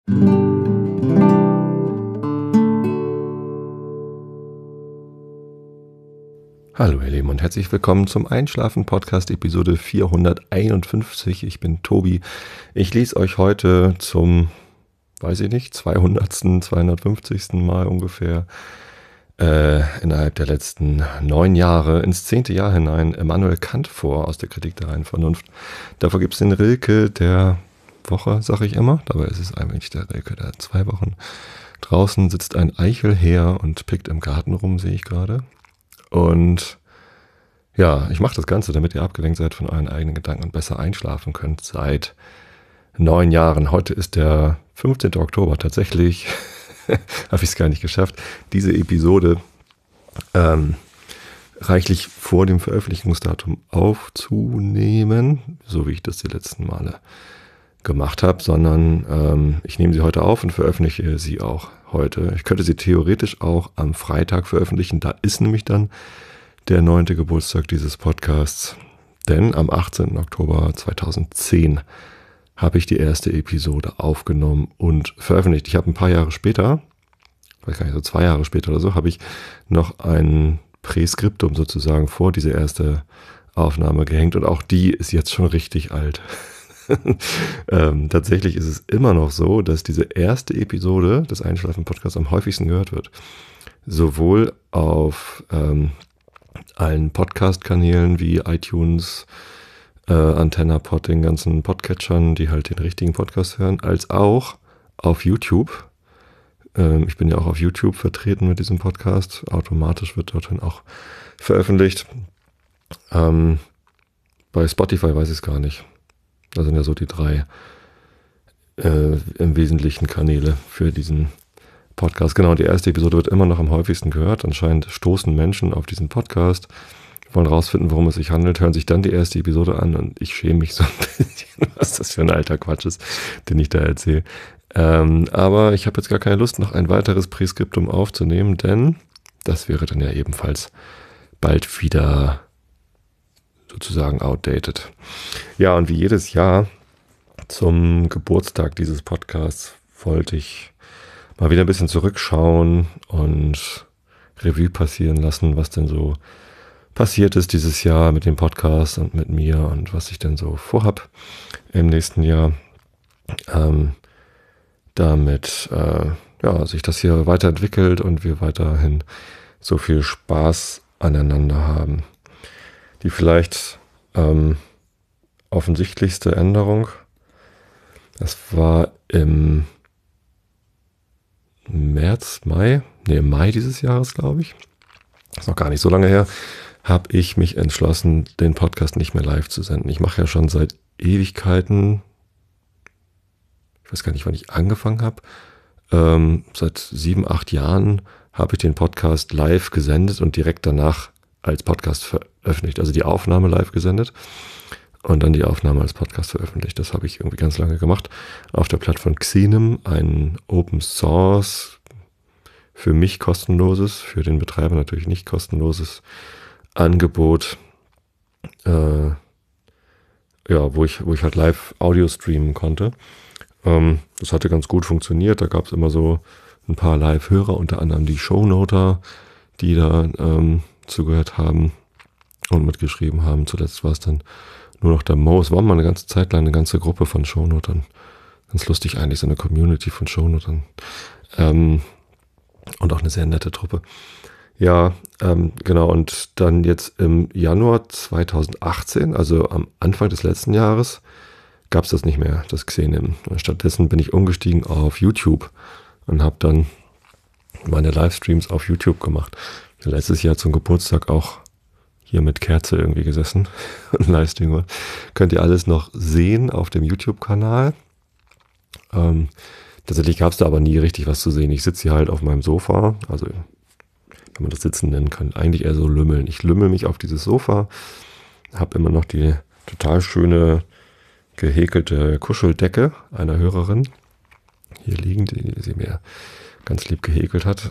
Hallo ihr Lieben und herzlich willkommen zum Einschlafen-Podcast Episode 451. Ich bin Tobi. Ich lese euch heute zum, 200., 250. Mal ungefähr innerhalb der letzten 9 Jahre ins 10. Jahr hinein Immanuel Kant vor aus der Kritik der reinen Vernunft. Davor gibt es den Rilke der Woche, sage ich immer. Dabei ist es eigentlich der Rilke der 2 Wochen. Draußen sitzt ein Eichelherr und pickt im Garten rum, sehe ich gerade. Und ja, ich mache das Ganze, damit ihr abgelenkt seid von euren eigenen Gedanken und besser einschlafen könnt seit 9 Jahren. Heute ist der 15. Oktober. Tatsächlich habe ich es gar nicht geschafft, diese Episode reichlich vor dem Veröffentlichungsdatum aufzunehmen, so wie ich das die letzten Male gemacht habe, sondern ich nehme sie heute auf und veröffentliche sie auch heute. Ich könnte sie theoretisch auch am Freitag veröffentlichen, da ist nämlich dann der 9. Geburtstag dieses Podcasts, denn am 18. Oktober 2010 habe ich die erste Episode aufgenommen und veröffentlicht. Ich habe ein paar Jahre später, weiß gar nicht, so 2 Jahre später oder so, habe ich noch ein Präskriptum sozusagen vor diese erste Aufnahme gehängt und auch die ist jetzt schon richtig alt. Tatsächlich ist es immer noch so, dass diese erste Episode des Einschlafen-Podcasts am häufigsten gehört wird. Sowohl auf allen Podcast-Kanälen wie iTunes, AntennaPod, den ganzen Podcatchern, die halt den richtigen Podcast hören, als auch auf YouTube. Ich bin ja auch auf YouTube vertreten mit diesem Podcast. Automatisch wird dort dann auch veröffentlicht. Bei Spotify weiß ich es gar nicht. Das sind ja so die 3 im Wesentlichen Kanäle für diesen Podcast. Genau, die erste Episode wird immer noch am häufigsten gehört. Anscheinend stoßen Menschen auf diesen Podcast, wollen rausfinden, worum es sich handelt, hören sich dann die erste Episode an und ich schäme mich so ein bisschen, was das für ein alter Quatsch ist, den ich da erzähle. Aber ich habe jetzt gar keine Lust, noch ein weiteres Präskriptum aufzunehmen, denn das wäre dann ja ebenfalls bald wieder sozusagen outdated. Ja, und wie jedes Jahr zum Geburtstag dieses Podcasts wollte ich mal wieder ein bisschen zurückschauen und Revue passieren lassen, was denn so passiert ist dieses Jahr mit dem Podcast und mit mir und was ich denn so vorhab im nächsten Jahr, damit sich das hier weiterentwickelt und wir weiterhin so viel Spaß aneinander haben. Die vielleicht offensichtlichste Änderung, das war im Mai dieses Jahres, glaube ich, das ist noch gar nicht so lange her, habe ich mich entschlossen, den Podcast nicht mehr live zu senden. Ich mache ja schon seit Ewigkeiten, ich weiß gar nicht, wann ich angefangen habe, seit 7, 8 Jahren habe ich den Podcast live gesendet und direkt danach als Podcast veröffentlicht. Also die Aufnahme live gesendet und dann die Aufnahme als Podcast veröffentlicht. Das habe ich irgendwie ganz lange gemacht. Auf der Plattform Xenem, ein Open Source, für mich kostenloses, für den Betreiber natürlich nicht kostenloses Angebot, wo ich halt live Audio streamen konnte. Das hatte ganz gut funktioniert. Da gab es immer so ein paar Live-Hörer, unter anderem die Shownoter, die da zugehört haben und mitgeschrieben haben. Zuletzt war es dann nur noch der Mo. Es war mal eine ganze Zeit lang eine ganze Gruppe von Shownotern. Ganz lustig eigentlich, so eine Community von Shownotern. Und auch eine sehr nette Truppe. Ja, genau. Und dann jetzt im Januar 2018, also am Anfang des letzten Jahres, gab es das nicht mehr, das Xenem. Stattdessen bin ich umgestiegen auf YouTube und habe dann meine Livestreams auf YouTube gemacht. Letztes Jahr zum Geburtstag auch hier mit Kerze irgendwie gesessen und Livestream gemacht. Könnt ihr alles noch sehen auf dem YouTube-Kanal. Tatsächlich gab es da aber nie richtig was zu sehen. Ich sitze hier halt auf meinem Sofa, also wenn man das Sitzen nennen kann, eigentlich eher so lümmeln. Ich lümmel mich auf dieses Sofa, habe immer noch die total schöne gehäkelte Kuscheldecke einer Hörerin hier liegen, die sie mir ganz lieb gehäkelt hat.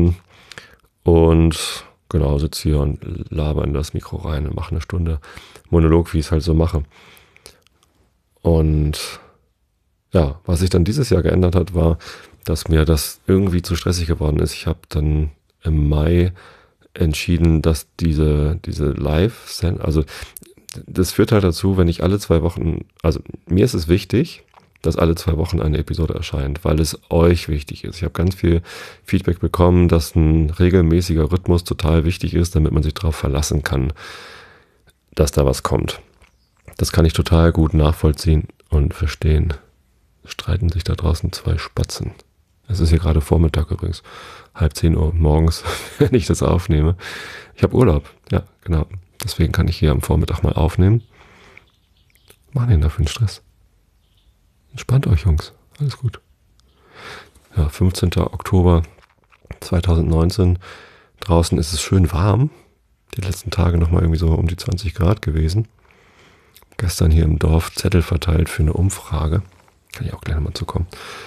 Und genau, sitze hier und laber in das Mikro rein und mache eine Stunde Monolog, wie ich es halt so mache. Und ja, was sich dann dieses Jahr geändert hat, war, dass mir das irgendwie zu stressig geworden ist. Ich habe dann im Mai entschieden, dass diese also das führt halt dazu, wenn ich alle 2 Wochen, also mir ist es wichtig, dass alle 2 Wochen eine Episode erscheint, weil es euch wichtig ist. Ich habe ganz viel Feedback bekommen, dass ein regelmäßiger Rhythmus total wichtig ist, damit man sich darauf verlassen kann, dass da was kommt. Das kann ich total gut nachvollziehen und verstehen. Streiten sich da draußen 2 Spatzen. Es ist hier gerade Vormittag übrigens, 9:30 morgens, wenn ich das aufnehme. Ich habe Urlaub, ja, genau. Deswegen kann ich hier am Vormittag mal aufnehmen. Machen den dafür einen Stress. Entspannt euch, Jungs. Alles gut. Ja, 15. Oktober 2019. Draußen ist es schön warm. Die letzten Tage nochmal irgendwie so um die 20 Grad gewesen. Gestern hier im Dorf Zettel verteilt für eine Umfrage. Kann ich auch gleich nochmal zukommen.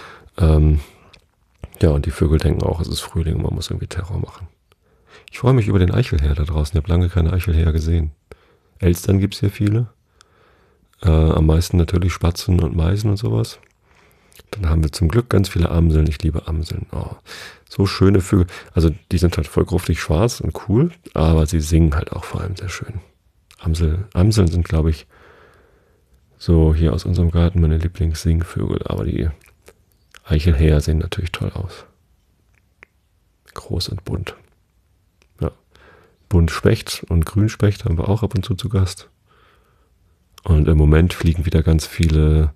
Ja, und die Vögel denken auch, es ist Frühling und man muss irgendwie Terror machen. Ich freue mich über den Eichelhäher da draußen. Ich habe lange keine Eichelhäher gesehen. Elstern gibt es hier viele. Am meisten natürlich Spatzen und Meisen und sowas. Dann haben wir zum Glück ganz viele Amseln. Ich liebe Amseln. Oh, so schöne Vögel. Also die sind halt voll gruftig schwarz und cool, aber sie singen halt auch vor allem sehr schön. Amseln sind, glaube ich, so hier aus unserem Garten meine Lieblingssingvögel. Aber die Eichelhäher sehen natürlich toll aus. Groß und bunt. Ja. Buntspecht und Grünspecht haben wir auch ab und zu Gast. Und im Moment fliegen wieder ganz viele,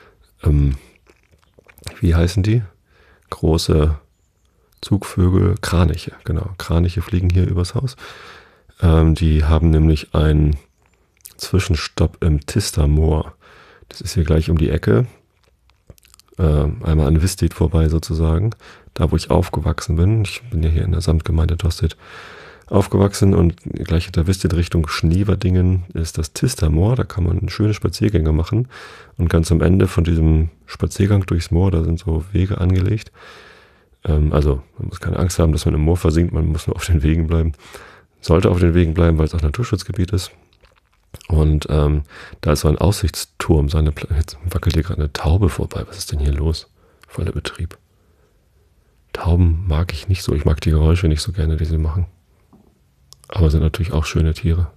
wie heißen die? Große Zugvögel, Kraniche, genau. Kraniche fliegen hier übers Haus. Die haben nämlich einen Zwischenstopp im Tistermoor. Das ist hier gleich um die Ecke. Einmal an Wistedt vorbei sozusagen. Da, wo ich aufgewachsen bin. Ich bin ja hier in der Samtgemeinde Tostedt aufgewachsen und gleich hinter Wistedt Richtung Schneverdingen ist das Tistermoor. Da kann man schöne Spaziergänge machen. Und ganz am Ende von diesem Spaziergang durchs Moor, da sind so Wege angelegt. Also man muss keine Angst haben, dass man im Moor versinkt. Man muss nur auf den Wegen bleiben. Sollte auf den Wegen bleiben, weil es auch Naturschutzgebiet ist. Und da ist so ein Aussichtsturm. Jetzt wackelt hier gerade eine Taube vorbei. Was ist denn hier los? Voller Betrieb. Tauben mag ich nicht so. Ich mag die Geräusche nicht so gerne, die sie machen. Aber sind natürlich auch schöne Tiere.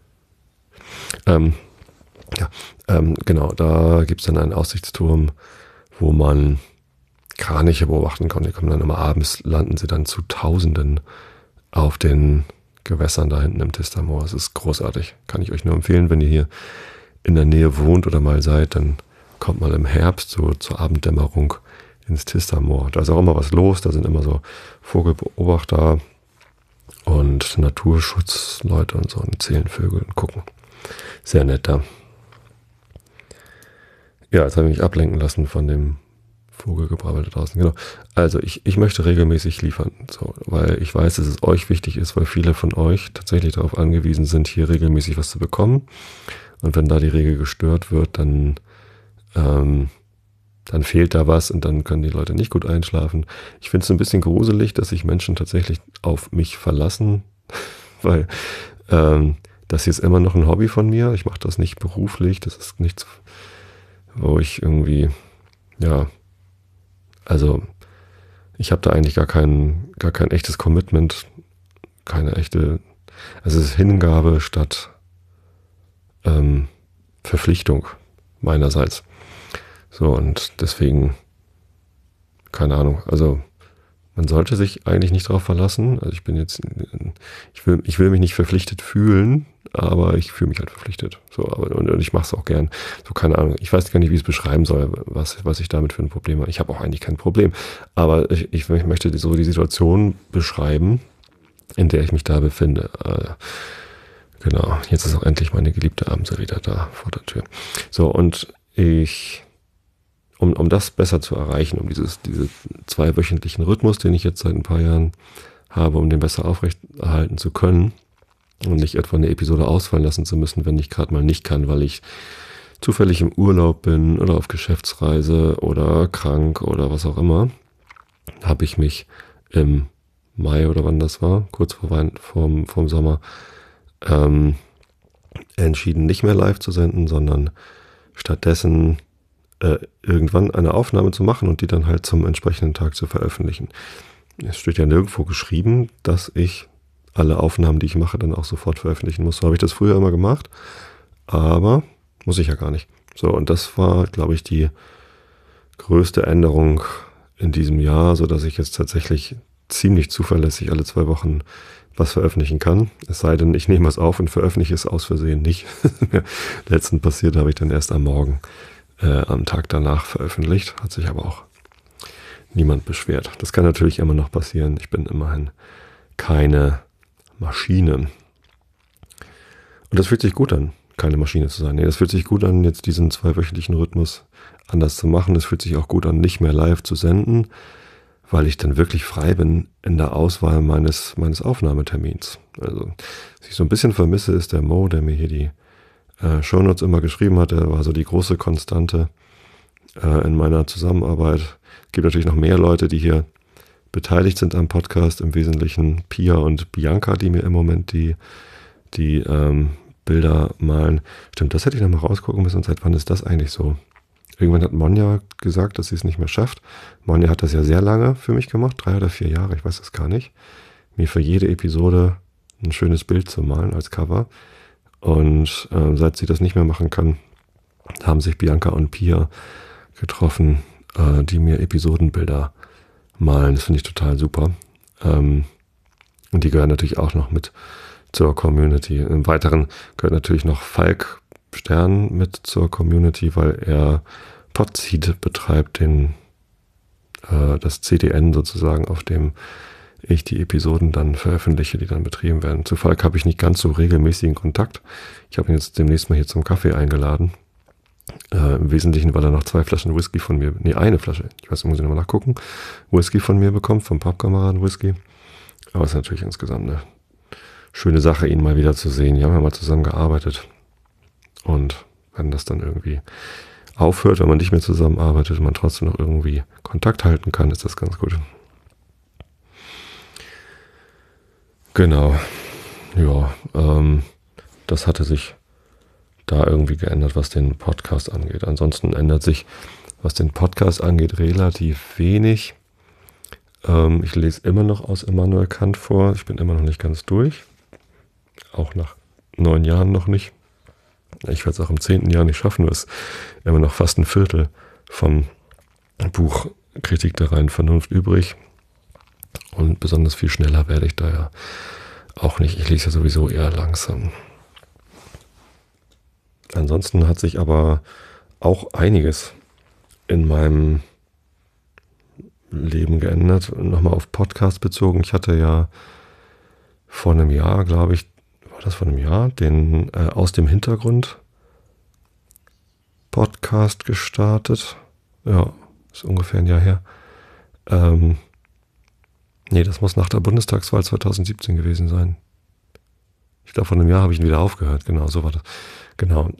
Genau, da gibt es dann einen Aussichtsturm, wo man Kraniche beobachten kann. Die kommen dann immer abends, landen sie dann zu Tausenden auf den Gewässern da hinten im Tistermoor. Es ist großartig. Kann ich euch nur empfehlen, wenn ihr hier in der Nähe wohnt oder mal seid, dann kommt mal im Herbst so zur Abenddämmerung ins Tistermoor. Da ist auch immer was los. Da sind immer so Vogelbeobachter und Naturschutzleute und so und zählen Vögel und gucken. Sehr nett da. Ja, jetzt habe ich mich ablenken lassen von dem Vogelgebrabbel da draußen. Genau. Also ich möchte regelmäßig liefern, so, weil ich weiß, dass es euch wichtig ist, weil viele von euch tatsächlich darauf angewiesen sind, hier regelmäßig was zu bekommen. Und wenn da die Regel gestört wird, dann fehlt da was und dann können die Leute nicht gut einschlafen. Ich finde es ein bisschen gruselig, dass sich Menschen tatsächlich auf mich verlassen, weil das hier ist immer noch ein Hobby von mir. Ich mache das nicht beruflich. Das ist nichts, wo ich irgendwie, ja, also ich habe da eigentlich gar kein echtes Commitment, keine echte, also es ist Hingabe statt Verpflichtung meinerseits. So, und deswegen, keine Ahnung, also man sollte sich eigentlich nicht darauf verlassen. Also ich will mich nicht verpflichtet fühlen, aber ich fühle mich halt verpflichtet. So, und ich mache es auch gern. So, keine Ahnung. Ich weiß gar nicht, wie ich es beschreiben soll, was ich damit für ein Problem habe. Ich habe auch eigentlich kein Problem. Aber ich möchte so die Situation beschreiben, in der ich mich da befinde. Genau. Jetzt ist auch endlich meine geliebte Amsel wieder da vor der Tür. So, und um das besser zu erreichen, um diese 2-wöchentlichen Rhythmus, den ich jetzt seit ein paar Jahren habe, um den besser aufrechterhalten zu können und nicht etwa eine Episode ausfallen lassen zu müssen, wenn ich gerade mal nicht kann, weil ich zufällig im Urlaub bin oder auf Geschäftsreise oder krank oder was auch immer, habe ich mich im Mai oder wann das war, kurz vorm Sommer, entschieden, nicht mehr live zu senden, sondern stattdessen irgendwann eine Aufnahme zu machen und die dann halt zum entsprechenden Tag zu veröffentlichen. Es steht ja nirgendwo geschrieben, dass ich alle Aufnahmen, die ich mache, dann auch sofort veröffentlichen muss. So habe ich das früher immer gemacht, aber muss ich ja gar nicht. So, und das war, glaube ich, die größte Änderung in diesem Jahr, so dass ich jetzt tatsächlich ziemlich zuverlässig alle 2 Wochen was veröffentlichen kann. Es sei denn, ich nehme es auf und veröffentliche es aus Versehen nicht. Letztens passiert, habe ich dann erst am Morgen, am Tag danach veröffentlicht. Hat sich aber auch niemand beschwert. Das kann natürlich immer noch passieren. Ich bin immerhin keine Maschine. Und das fühlt sich gut an, keine Maschine zu sein. Nee, das fühlt sich gut an, jetzt diesen 2-wöchentlichen Rhythmus anders zu machen. Es fühlt sich auch gut an, nicht mehr live zu senden, weil ich dann wirklich frei bin in der Auswahl meines Aufnahmetermins. Also, was ich so ein bisschen vermisse, ist der Mo, der mir hier die Shownotes immer geschrieben hat. Der war so die große Konstante in meiner Zusammenarbeit. Es gibt natürlich noch mehr Leute, die hier beteiligt sind am Podcast, im Wesentlichen Pia und Bianca, die mir im Moment die Bilder malen. Stimmt, das hätte ich noch mal rausgucken müssen. Seit wann ist das eigentlich so? Irgendwann hat Monja gesagt, dass sie es nicht mehr schafft. Monja hat das ja sehr lange für mich gemacht, 3 oder 4 Jahre, ich weiß es gar nicht. Mir für jede Episode ein schönes Bild zu malen als Cover. Und seit sie das nicht mehr machen kann, haben sich Bianca und Pia getroffen, die mir Episodenbilder malen. Das finde ich total super. Und die gehören natürlich auch noch mit zur Community. Im Weiteren gehört natürlich noch Falk Stern mit zur Community, weil er Podseed betreibt, das CDN sozusagen, auf dem ich die Episoden dann veröffentliche, die dann betrieben werden. Zu Falk habe ich nicht ganz so regelmäßigen Kontakt. Ich habe ihn jetzt demnächst mal hier zum Kaffee eingeladen. Im Wesentlichen, weil er noch 2 Flaschen Whisky von mir, eine Flasche, ich weiß, muss ich nochmal nachgucken, Whisky von mir bekommt, vom Pappkameraden Whisky. Aber es ist natürlich insgesamt eine schöne Sache, ihn mal wieder zu sehen. Wir haben ja mal zusammen gearbeitet. Und wenn das dann irgendwie aufhört, wenn man nicht mehr zusammenarbeitet und man trotzdem noch irgendwie Kontakt halten kann, ist das ganz gut. Genau. Ja, das hatte sich da irgendwie geändert, was den Podcast angeht. Ansonsten ändert sich, was den Podcast angeht, relativ wenig. Ich lese immer noch aus Immanuel Kant vor. Ich bin immer noch nicht ganz durch. Auch nach 9 Jahren noch nicht. Ich werde es auch im 10. Jahr nicht schaffen. Du hast immer noch fast ein Viertel vom Buch Kritik der reinen Vernunft übrig. Und besonders viel schneller werde ich da ja auch nicht. Ich lese ja sowieso eher langsam. Ansonsten hat sich aber auch einiges in meinem Leben geändert. Nochmal auf Podcast bezogen. Ich hatte ja vor einem Jahr, glaube ich, war das vor einem Jahr, den Aus dem Hintergrund Podcast gestartet. Ja, ist ungefähr ein Jahr her. Nee, das muss nach der Bundestagswahl 2017 gewesen sein. Ich glaube, vor einem Jahr habe ich ihn wieder aufgehört. Genau, so war das. Genau.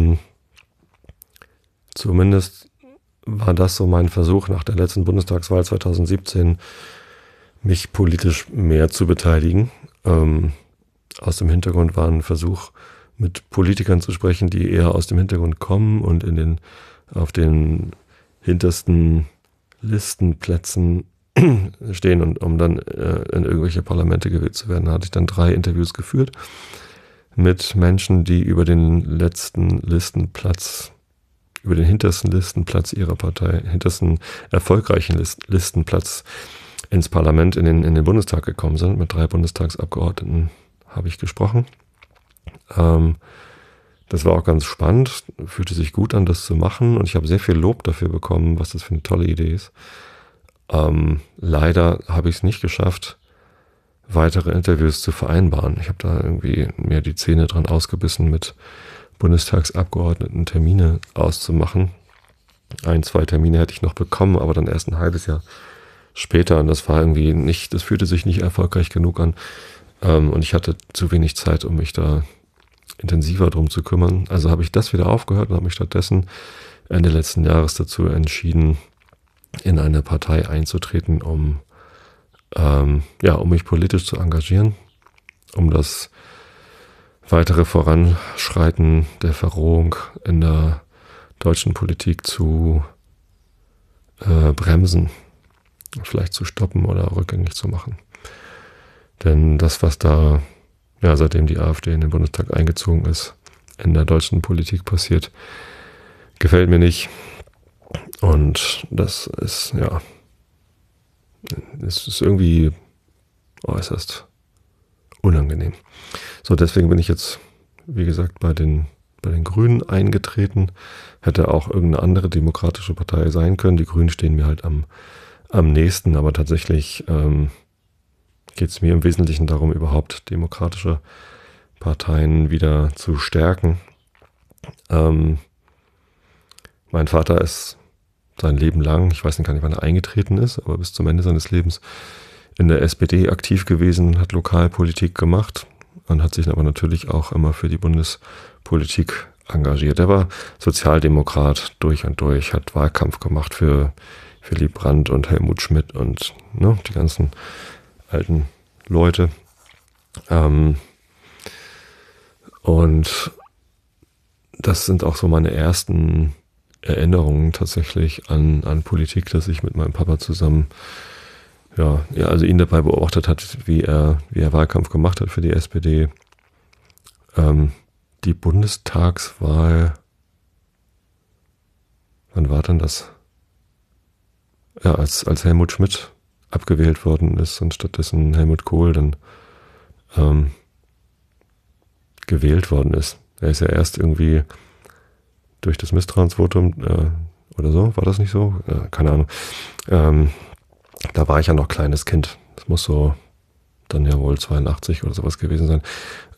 Zumindest war das so mein Versuch nach der letzten Bundestagswahl 2017, mich politisch mehr zu beteiligen. Aus dem Hintergrund war ein Versuch, mit Politikern zu sprechen, die eher aus dem Hintergrund kommen und auf den hintersten Listenplätzen stehen, und um dann in irgendwelche Parlamente gewählt zu werden, hatte ich dann 3 Interviews geführt mit Menschen, die über den hintersten Listenplatz ihrer Partei, hintersten erfolgreichen Listenplatz ins Parlament, in den Bundestag gekommen sind. Mit 3 Bundestagsabgeordneten habe ich gesprochen. Das war auch ganz spannend, fühlte sich gut an, das zu machen, und ich habe sehr viel Lob dafür bekommen, was das für eine tolle Idee ist. Leider habe ich es nicht geschafft, weitere Interviews zu vereinbaren. Ich habe da irgendwie mir die Zähne dran ausgebissen, mit Bundestagsabgeordneten Termine auszumachen. 1, 2 Termine hätte ich noch bekommen, aber dann erst ein halbes Jahr später, und das war irgendwie nicht, das fühlte sich nicht erfolgreich genug an. Und ich hatte zu wenig Zeit, um mich da intensiver drum zu kümmern. Also habe ich das wieder aufgehört und habe mich stattdessen Ende letzten Jahres dazu entschieden, in eine Partei einzutreten, um mich politisch zu engagieren, um das weitere Voranschreiten der Verrohung in der deutschen Politik zu bremsen, vielleicht zu stoppen oder rückgängig zu machen. Denn das, was da, ja, seitdem die AfD in den Bundestag eingezogen ist, in der deutschen Politik passiert, gefällt mir nicht. Und das ist, ja, es ist irgendwie äußerst unangenehm. So, deswegen bin ich jetzt, wie gesagt, bei den Grünen eingetreten. Hätte auch irgendeine andere demokratische Partei sein können. Die Grünen stehen mir halt am nächsten, aber tatsächlich geht es mir im Wesentlichen darum, überhaupt demokratische Parteien wieder zu stärken. Mein Vater ist sein Leben lang, ich weiß nicht gar nicht, wann er eingetreten ist, aber bis zum Ende seines Lebens in der SPD aktiv gewesen, hat Lokalpolitik gemacht und hat sich aber natürlich auch immer für die Bundespolitik engagiert. Er war Sozialdemokrat durch und durch, hat Wahlkampf gemacht für Willy Brandt und Helmut Schmidt und die ganzen alten Leute. Und das sind auch so meine ersten Erinnerungen tatsächlich an Politik, dass ich mit meinem Papa zusammen also ihn dabei beobachtet hat, wie er Wahlkampf gemacht hat für die SPD. Die Bundestagswahl, wann war denn das? Ja, als Helmut Schmidt abgewählt worden ist und stattdessen Helmut Kohl dann gewählt worden ist. Er ist ja erst irgendwie durch das Misstrauensvotum oder so, war das nicht so? Keine Ahnung. Da war ich ja noch kleines Kind. Das muss so dann ja wohl 82 oder sowas gewesen sein.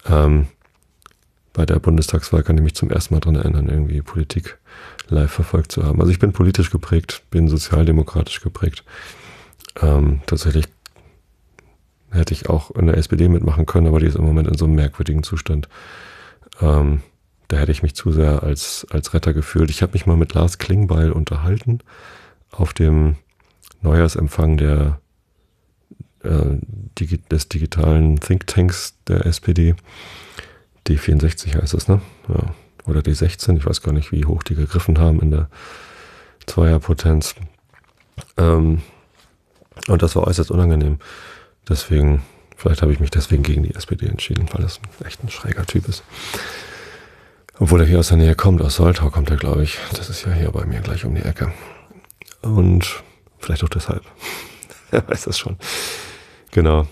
Bei der Bundestagswahl kann ich mich zum ersten Mal daran erinnern, irgendwie Politik live verfolgt zu haben. Also ich bin politisch geprägt, bin sozialdemokratisch geprägt. Tatsächlich hätte ich auch in der SPD mitmachen können, aber die ist im Moment in so einem merkwürdigen Zustand. Da hätte ich mich zu sehr als Retter gefühlt. Ich habe mich mal mit Lars Klingbeil unterhalten auf dem Neujahrsempfang des digitalen Thinktanks der SPD. D64 heißt es, ne? Ja. Oder D16, ich weiß gar nicht, wie hoch die gegriffen haben in der Zweierpotenz. Und das war äußerst unangenehm. Deswegen, vielleicht habe ich mich deswegen gegen die SPD entschieden, weil das echt ein schräger Typ ist. Obwohl er hier aus der Nähe kommt, aus Soltau kommt er, glaube ich. Das ist ja hier bei mir gleich um die Ecke. Und vielleicht auch deshalb. Wer weiß das schon. Genau.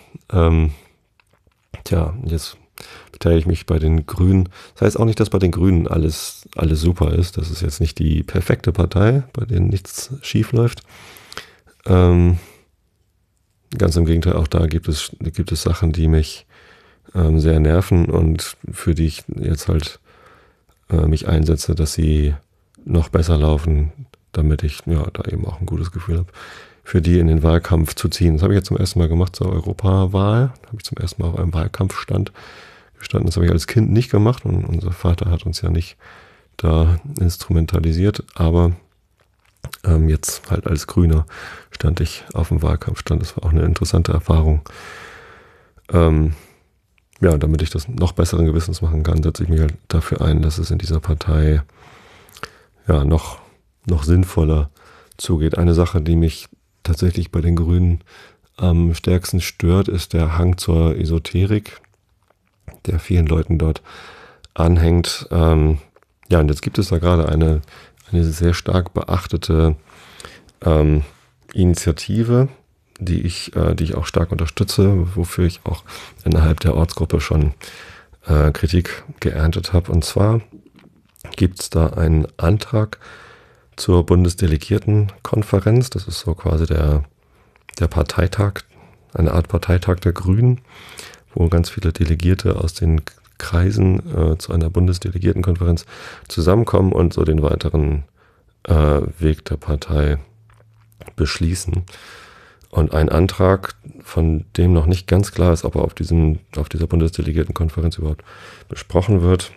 Jetzt beteilige ich mich bei den Grünen. Das heißt auch nicht, dass bei den Grünen alles super ist. Das ist jetzt nicht die perfekte Partei, bei denen nichts schief läuft. Ganz im Gegenteil, auch da gibt es Sachen, die mich sehr nerven und für die ich jetzt halt mich einsetze, dass sie noch besser laufen, damit ich da eben auch ein gutes Gefühl habe, für die in den Wahlkampf zu ziehen. Das habe ich jetzt zum ersten Mal gemacht zur Europawahl. Da habe ich zum ersten Mal auf einem Wahlkampfstand gestanden. Das habe ich als Kind nicht gemacht und unser Vater hat uns ja nicht da instrumentalisiert. Aber jetzt halt als Grüner stand ich auf dem Wahlkampfstand. Das war auch eine interessante Erfahrung. Damit ich das noch besseren Gewissens machen kann, setze ich mich halt dafür ein, dass es in dieser Partei noch sinnvoller zugeht. Eine Sache, die mich tatsächlich bei den Grünen am stärksten stört, ist der Hang zur Esoterik, der vielen Leuten dort anhängt. Und jetzt gibt es da gerade eine sehr stark beachtete Initiative, die ich auch stark unterstütze, wofür ich auch innerhalb der Ortsgruppe schon Kritik geerntet habe. Und zwar gibt es da einen Antrag zur Bundesdelegiertenkonferenz. Das ist so quasi der Parteitag, eine Art Parteitag der Grünen, wo ganz viele Delegierte aus den Kreisen zu einer Bundesdelegiertenkonferenz zusammenkommen und so den weiteren Weg der Partei beschließen. Und ein Antrag, von dem noch nicht ganz klar ist, ob er auf dieser Bundesdelegiertenkonferenz überhaupt besprochen wird,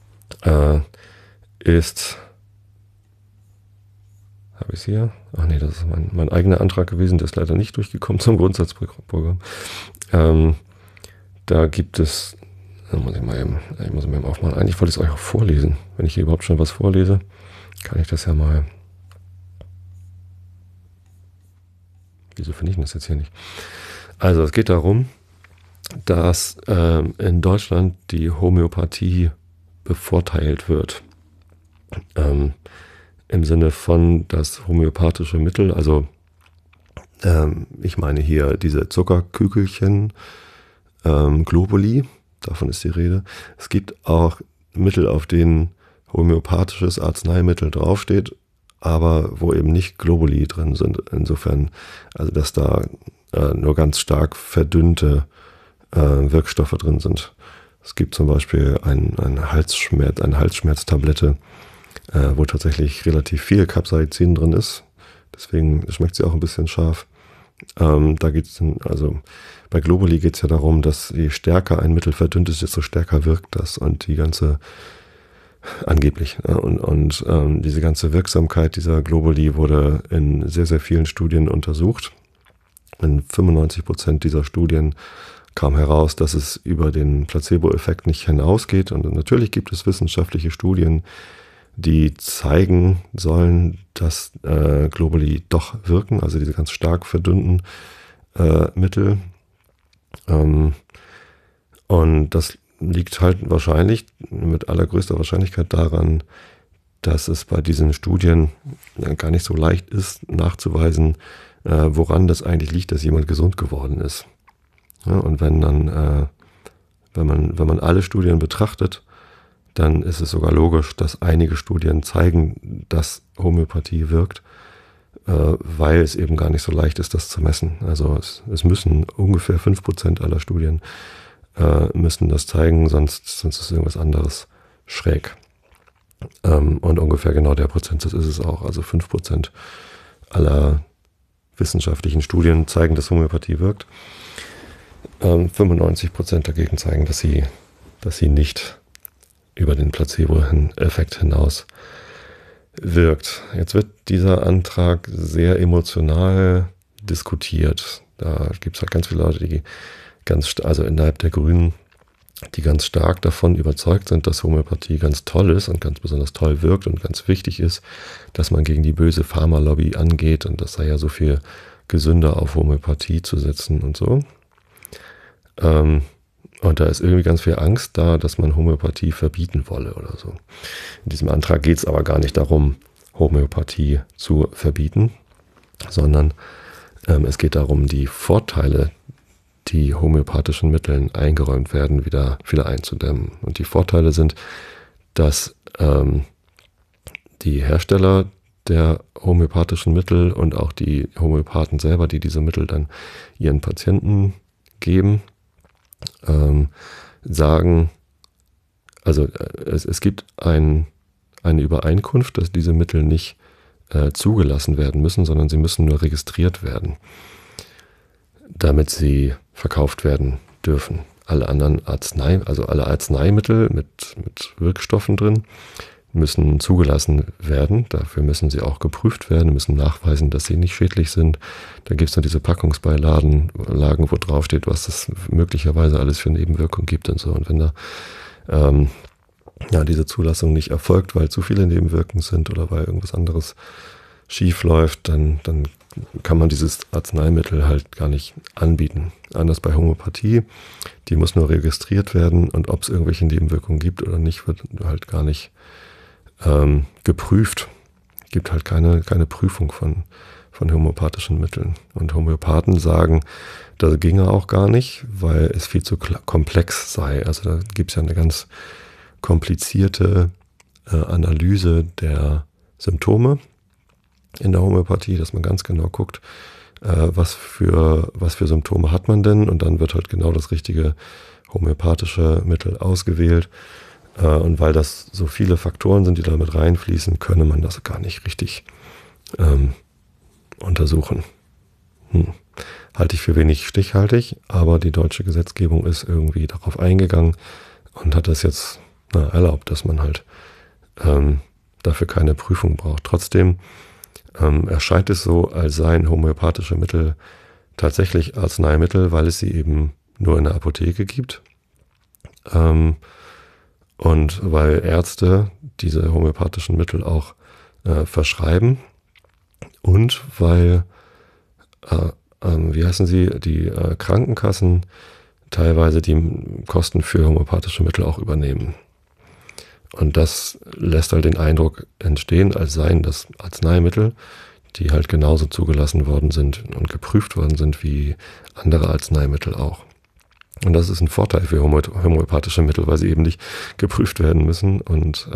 ist, habe ich es hier? Ach nee, das ist mein eigener Antrag gewesen, der ist leider nicht durchgekommen zum Grundsatzprogramm. Da gibt es, ich muss ihn mal eben aufmachen. Eigentlich wollte ich es euch auch vorlesen. Wenn ich hier überhaupt schon was vorlese, kann ich das ja mal. Wieso finde ich denn das jetzt hier nicht? Also es geht darum, dass in Deutschland die Homöopathie bevorteilt wird. Im Sinne von, dass homöopathische Mittel, also ich meine hier diese Zuckerkügelchen, Globuli, davon ist die Rede. Es gibt auch Mittel, auf denen homöopathisches Arzneimittel draufsteht, aber wo eben nicht Globuli drin sind. Insofern, also dass da nur ganz stark verdünnte Wirkstoffe drin sind. Es gibt zum Beispiel eine Halsschmerztablette, wo tatsächlich relativ viel Capsaicin drin ist. Deswegen schmeckt sie auch ein bisschen scharf. Da geht's also bei Globuli geht es ja darum, dass je stärker ein Mittel verdünnt ist, desto stärker wirkt das und die ganze angeblich. Und diese ganze Wirksamkeit dieser Globuli wurde in sehr, sehr vielen Studien untersucht. In 95% dieser Studien kam heraus, dass es über den Placebo-Effekt nicht hinausgeht. Und natürlich gibt es wissenschaftliche Studien, die zeigen sollen, dass Globuli doch wirken, also diese ganz stark verdünnten Mittel. Und das liegt halt wahrscheinlich mit allergrößter Wahrscheinlichkeit daran, dass es bei diesen Studien gar nicht so leicht ist, nachzuweisen, woran das eigentlich liegt, dass jemand gesund geworden ist. Ja, und wenn dann, wenn man alle Studien betrachtet, dann ist es sogar logisch, dass einige Studien zeigen, dass Homöopathie wirkt, weil es eben gar nicht so leicht ist, das zu messen. Also es müssen ungefähr 5% aller Studien müssen das zeigen, sonst ist irgendwas anderes schräg. Und ungefähr genau der Prozentsatz ist es auch. Also 5% aller wissenschaftlichen Studien zeigen, dass Homöopathie wirkt. 95% dagegen zeigen, dass sie nicht über den Placebo-Effekt hinaus wirkt. Jetzt wird dieser Antrag sehr emotional diskutiert. Da gibt es halt ganz viele Leute, die also innerhalb der Grünen, die ganz stark davon überzeugt sind, dass Homöopathie ganz toll ist und ganz besonders toll wirkt und ganz wichtig ist, dass man gegen die böse Pharmalobby angeht und das sei ja so viel gesünder auf Homöopathie zu setzen und so. Und da ist irgendwie ganz viel Angst da, dass man Homöopathie verbieten wolle oder so. In diesem Antrag geht es aber gar nicht darum, Homöopathie zu verbieten, sondern es geht darum, die Vorteile, die homöopathischen Mitteln eingeräumt werden, wieder einzudämmen. Und die Vorteile sind, dass die Hersteller der homöopathischen Mittel und auch die Homöopathen selber, die diese Mittel dann ihren Patienten geben, sagen, also es gibt eine Übereinkunft, dass diese Mittel nicht zugelassen werden müssen, sondern sie müssen nur registriert werden, damit sie verkauft werden dürfen. Alle anderen alle Arzneimittel mit Wirkstoffen drin, müssen zugelassen werden. Dafür müssen sie auch geprüft werden, müssen nachweisen, dass sie nicht schädlich sind. Da gibt es dann diese Packungsbeilagen, wo drauf steht, was das möglicherweise alles für Nebenwirkungen gibt und so. Und wenn da diese Zulassung nicht erfolgt, weil zu viele Nebenwirkungen sind oder weil irgendwas anderes schief läuft, dann kann man dieses Arzneimittel halt gar nicht anbieten. Anders bei Homöopathie, die muss nur registriert werden und ob es irgendwelche Nebenwirkungen gibt oder nicht, wird halt gar nicht geprüft. Gibt halt keine Prüfung von homöopathischen Mitteln. Und Homöopathen sagen, das ginge auch gar nicht, weil es viel zu komplex sei. Also da gibt es ja eine ganz komplizierte Analyse der Symptome in der Homöopathie, dass man ganz genau guckt, was für Symptome hat man denn, und dann wird halt genau das richtige homöopathische Mittel ausgewählt. Und weil das so viele Faktoren sind, die da mit reinfließen, könne man das gar nicht richtig untersuchen. Halte ich für wenig stichhaltig, aber die deutsche Gesetzgebung ist irgendwie darauf eingegangen und hat das jetzt erlaubt, dass man halt dafür keine Prüfung braucht. Trotzdem erscheint es so, als seien homöopathische Mittel tatsächlich Arzneimittel, weil es sie eben nur in der Apotheke gibt. Und weil Ärzte diese homöopathischen Mittel auch verschreiben und weil, wie heißen sie, die Krankenkassen teilweise die Kosten für homöopathische Mittel auch übernehmen. Und das lässt halt den Eindruck entstehen, als seien das Arzneimittel, die halt genauso zugelassen worden sind und geprüft worden sind wie andere Arzneimittel auch. Und das ist ein Vorteil für homöopathische Mittel, weil sie eben nicht geprüft werden müssen und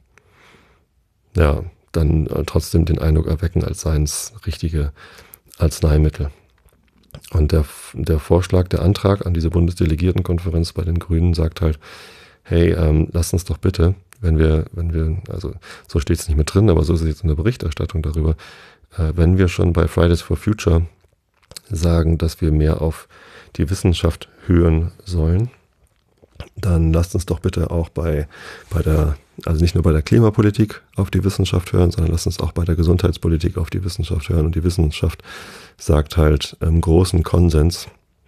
dann trotzdem den Eindruck erwecken, als seien es richtige Arzneimittel. Und der Vorschlag, der Antrag an diese Bundesdelegiertenkonferenz bei den Grünen sagt halt, hey, lasst uns doch bitte, wenn wir, also so steht es nicht mit drin, aber so ist es jetzt in der Berichterstattung darüber, wenn wir schon bei Fridays for Future sagen, dass wir mehr auf die Wissenschaft hören sollen, dann lasst uns doch bitte auch also nicht nur bei der Klimapolitik auf die Wissenschaft hören, sondern lasst uns auch bei der Gesundheitspolitik auf die Wissenschaft hören. Und die Wissenschaft sagt halt im großen Konsens,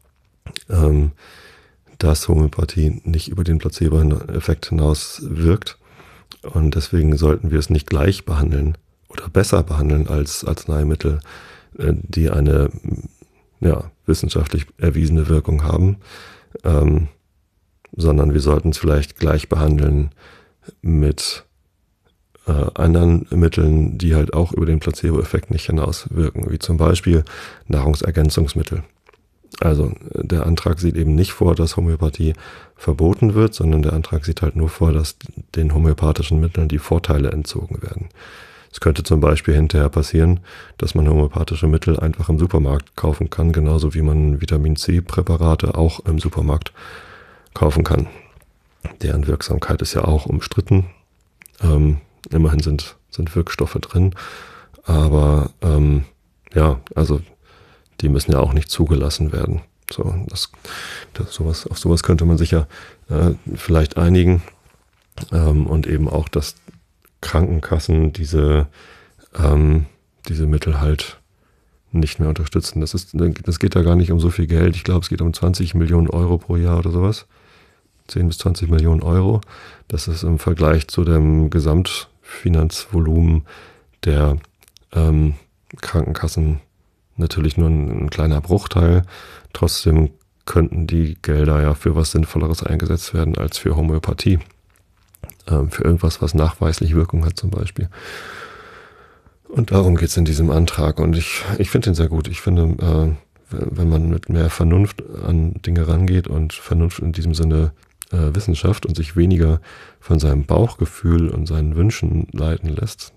dass Homöopathie nicht über den Placebo-Effekt hinaus wirkt. Und deswegen sollten wir es nicht gleich behandeln oder besser behandeln als Arzneimittel, die eine wissenschaftlich erwiesene Wirkung haben, sondern wir sollten es vielleicht gleich behandeln mit anderen Mitteln, die halt auch über den Placebo-Effekt nicht hinaus wirken, wie zum Beispiel Nahrungsergänzungsmittel. Also der Antrag sieht eben nicht vor, dass Homöopathie verboten wird, sondern der Antrag sieht halt nur vor, dass den homöopathischen Mitteln die Vorteile entzogen werden. Es könnte zum Beispiel hinterher passieren, dass man homöopathische Mittel einfach im Supermarkt kaufen kann, genauso wie man Vitamin-C-Präparate auch im Supermarkt kaufen kann. Deren Wirksamkeit ist ja auch umstritten. Immerhin sind Wirkstoffe drin, aber also die müssen ja auch nicht zugelassen werden. So, auf sowas könnte man sich ja vielleicht einigen und eben auch, dass Krankenkassen diese Mittel halt nicht mehr unterstützen. Das geht da gar nicht um so viel Geld. Ich glaube, es geht um 20 Millionen Euro pro Jahr oder sowas. 10 bis 20 Millionen Euro. Das ist im Vergleich zu dem Gesamtfinanzvolumen der Krankenkassen natürlich nur ein kleiner Bruchteil. Trotzdem könnten die Gelder ja für was Sinnvolleres eingesetzt werden als für Homöopathie. Für irgendwas, was nachweislich Wirkung hat zum Beispiel. Und darum geht es in diesem Antrag. Und ich finde den sehr gut. Ich finde, wenn man mit mehr Vernunft an Dinge rangeht und Vernunft in diesem Sinne Wissenschaft und sich weniger von seinem Bauchgefühl und seinen Wünschen leiten lässt,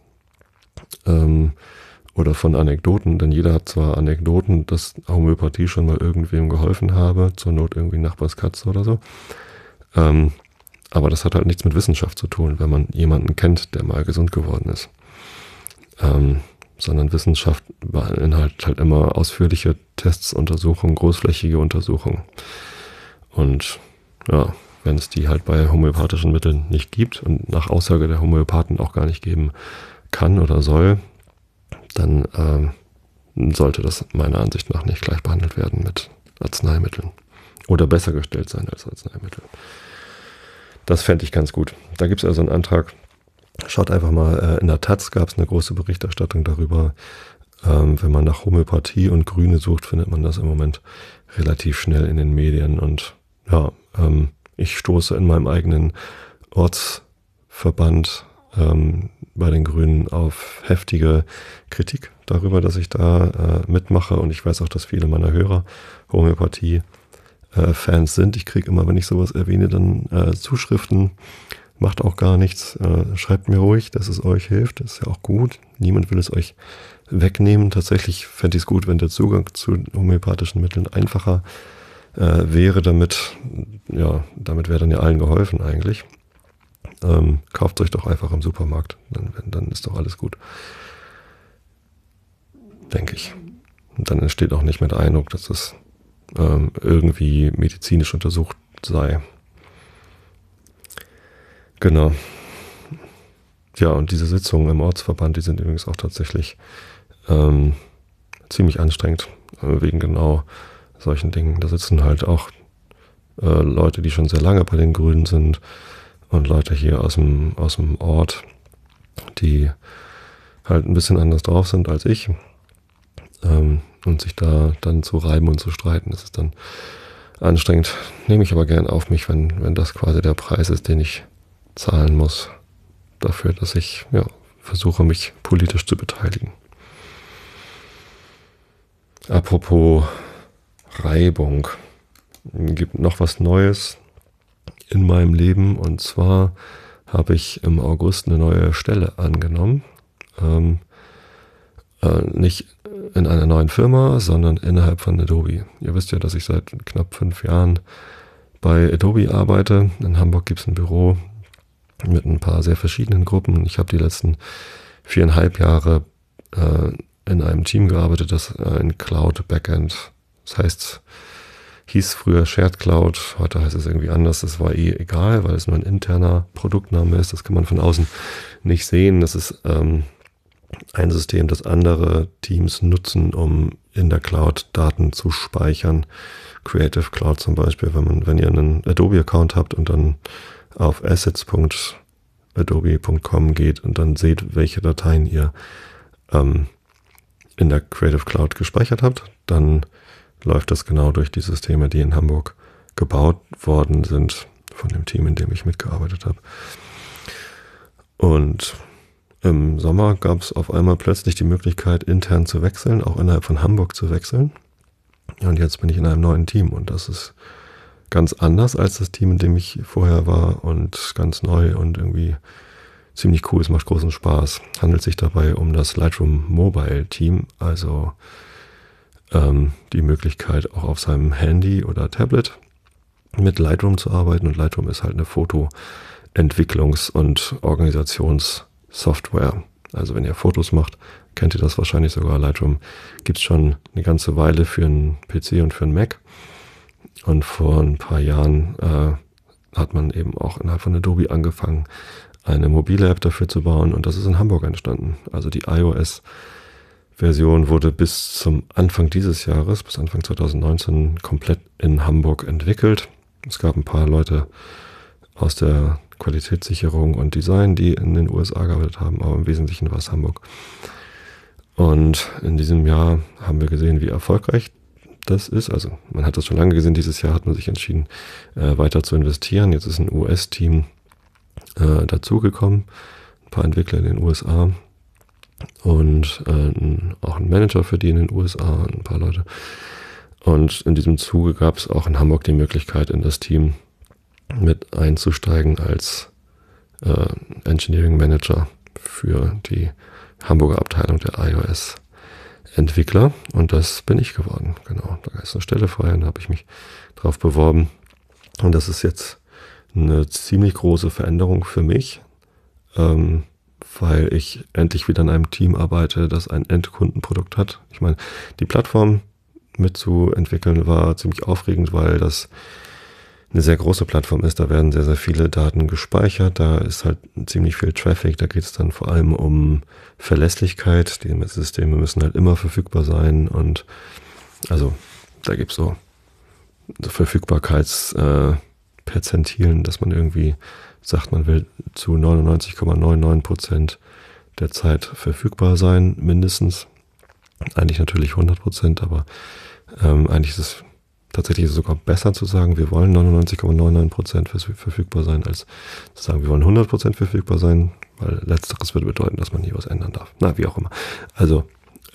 oder von Anekdoten, denn jeder hat zwar Anekdoten, dass Homöopathie schon mal irgendwem geholfen habe, zur Not irgendwie Nachbarskatze oder so, aber das hat halt nichts mit Wissenschaft zu tun, wenn man jemanden kennt, der mal gesund geworden ist. Sondern Wissenschaft beinhaltet halt immer ausführliche Tests, Untersuchungen, großflächige Untersuchungen. Und ja, wenn es die halt bei homöopathischen Mitteln nicht gibt und nach Aussage der Homöopathen auch gar nicht geben kann oder soll, dann sollte das meiner Ansicht nach nicht gleich behandelt werden mit Arzneimitteln. Oder besser gestellt sein als Arzneimittel. Das fände ich ganz gut. Da gibt es also einen Antrag. Schaut einfach mal, in der Taz gab es eine große Berichterstattung darüber. Wenn man nach Homöopathie und Grüne sucht, findet man das im Moment relativ schnell in den Medien. Und ja, ich stoße in meinem eigenen Ortsverband bei den Grünen auf heftige Kritik darüber, dass ich da mitmache. Und ich weiß auch, dass viele meiner Hörer Homöopathie-Fans sind. Ich kriege immer, wenn ich sowas erwähne, dann Zuschriften. Macht auch gar nichts. Schreibt mir ruhig, dass es euch hilft. Das ist ja auch gut. Niemand will es euch wegnehmen. Tatsächlich fände ich es gut, wenn der Zugang zu homöopathischen Mitteln einfacher wäre. Damit wäre dann ja allen geholfen eigentlich. Kauft euch doch einfach im Supermarkt. Dann ist doch alles gut. Denke ich. Und dann entsteht auch nicht mehr der Eindruck, dass es irgendwie medizinisch untersucht sei. Genau. Ja, und diese Sitzungen im Ortsverband, die sind übrigens auch tatsächlich ziemlich anstrengend, wegen genau solchen Dingen. Da sitzen halt auch Leute, die schon sehr lange bei den Grünen sind und Leute hier aus dem Ort, die halt ein bisschen anders drauf sind als ich. Und sich da dann zu reiben und zu streiten, das ist dann anstrengend. Nehme ich aber gern auf mich, wenn das quasi der Preis ist, den ich zahlen muss, dafür, dass ich versuche, mich politisch zu beteiligen. Apropos Reibung, gibt noch was Neues in meinem Leben, und zwar habe ich im August eine neue Stelle angenommen. Nicht in einer neuen Firma, sondern innerhalb von Adobe. Ihr wisst ja, dass ich seit knapp 5 Jahren bei Adobe arbeite. In Hamburg gibt es ein Büro mit ein paar sehr verschiedenen Gruppen. Ich habe die letzten 4,5 Jahre in einem Team gearbeitet, das ein Cloud-Backend, das heißt, hieß früher Shared Cloud, heute heißt es irgendwie anders. Das war egal, weil es nur ein interner Produktname ist. Das kann man von außen nicht sehen. Das ist ein System, das andere Teams nutzen, um in der Cloud Daten zu speichern. Creative Cloud zum Beispiel, wenn ihr einen Adobe-Account habt und dann auf assets.adobe.com geht und dann seht, welche Dateien ihr in der Creative Cloud gespeichert habt, dann läuft das genau durch die Systeme, die in Hamburg gebaut worden sind von dem Team, in dem ich mitgearbeitet habe. Und im Sommer gab es auf einmal plötzlich die Möglichkeit, intern zu wechseln, auch innerhalb von Hamburg zu wechseln. Und jetzt bin ich in einem neuen Team und das ist ganz anders als das Team, in dem ich vorher war und ganz neu und irgendwie ziemlich cool. Es macht großen Spaß. Handelt sich dabei um das Lightroom Mobile Team, also die Möglichkeit auch auf seinem Handy oder Tablet mit Lightroom zu arbeiten. Und Lightroom ist halt eine Fotoentwicklungs- und Organisationssoftware. Also wenn ihr Fotos macht, kennt ihr das wahrscheinlich sogar. Lightroom gibt es schon eine ganze Weile für einen PC und für einen Mac. Und vor ein paar Jahren hat man eben auch innerhalb von Adobe angefangen, eine mobile App dafür zu bauen. Und das ist in Hamburg entstanden. Also die iOS-Version wurde bis zum Anfang dieses Jahres, bis Anfang 2019, komplett in Hamburg entwickelt. Es gab ein paar Leute aus der Qualitätssicherung und Design, die in den USA gearbeitet haben, aber im Wesentlichen war es Hamburg. Und in diesem Jahr haben wir gesehen, wie erfolgreich das ist. Also man hat das schon lange gesehen. Dieses Jahr hat man sich entschieden, weiter zu investieren. Jetzt ist ein US-Team dazugekommen, ein paar Entwickler in den USA und auch ein Manager für die in den USA, ein paar Leute. Und in diesem Zuge gab es auch in Hamburg die Möglichkeit, in das Team mit einzusteigen als Engineering Manager für die Hamburger Abteilung der iOS-Entwickler. Und das bin ich geworden. Genau, da ist eine Stelle frei und da habe ich mich drauf beworben. Und das ist jetzt eine ziemlich große Veränderung für mich, weil ich endlich wieder in einem Team arbeite, das ein Endkundenprodukt hat. Ich meine, die Plattform mitzuentwickeln war ziemlich aufregend, weil das eine sehr große Plattform ist. Da werden sehr, sehr viele Daten gespeichert. Da ist halt ziemlich viel Traffic. Da geht es dann vor allem um Verlässlichkeit. Die Systeme müssen halt immer verfügbar sein. Und also da gibt es so Verfügbarkeitsperzentilen, dass man irgendwie sagt, man will zu 99,99% der Zeit verfügbar sein, mindestens. Eigentlich natürlich 100%, aber eigentlich ist es tatsächlich sogar besser zu sagen, wir wollen 99,99% verfügbar sein, als zu sagen, wir wollen 100% verfügbar sein, weil letzteres würde bedeuten, dass man nie was ändern darf. Na, wie auch immer. Also,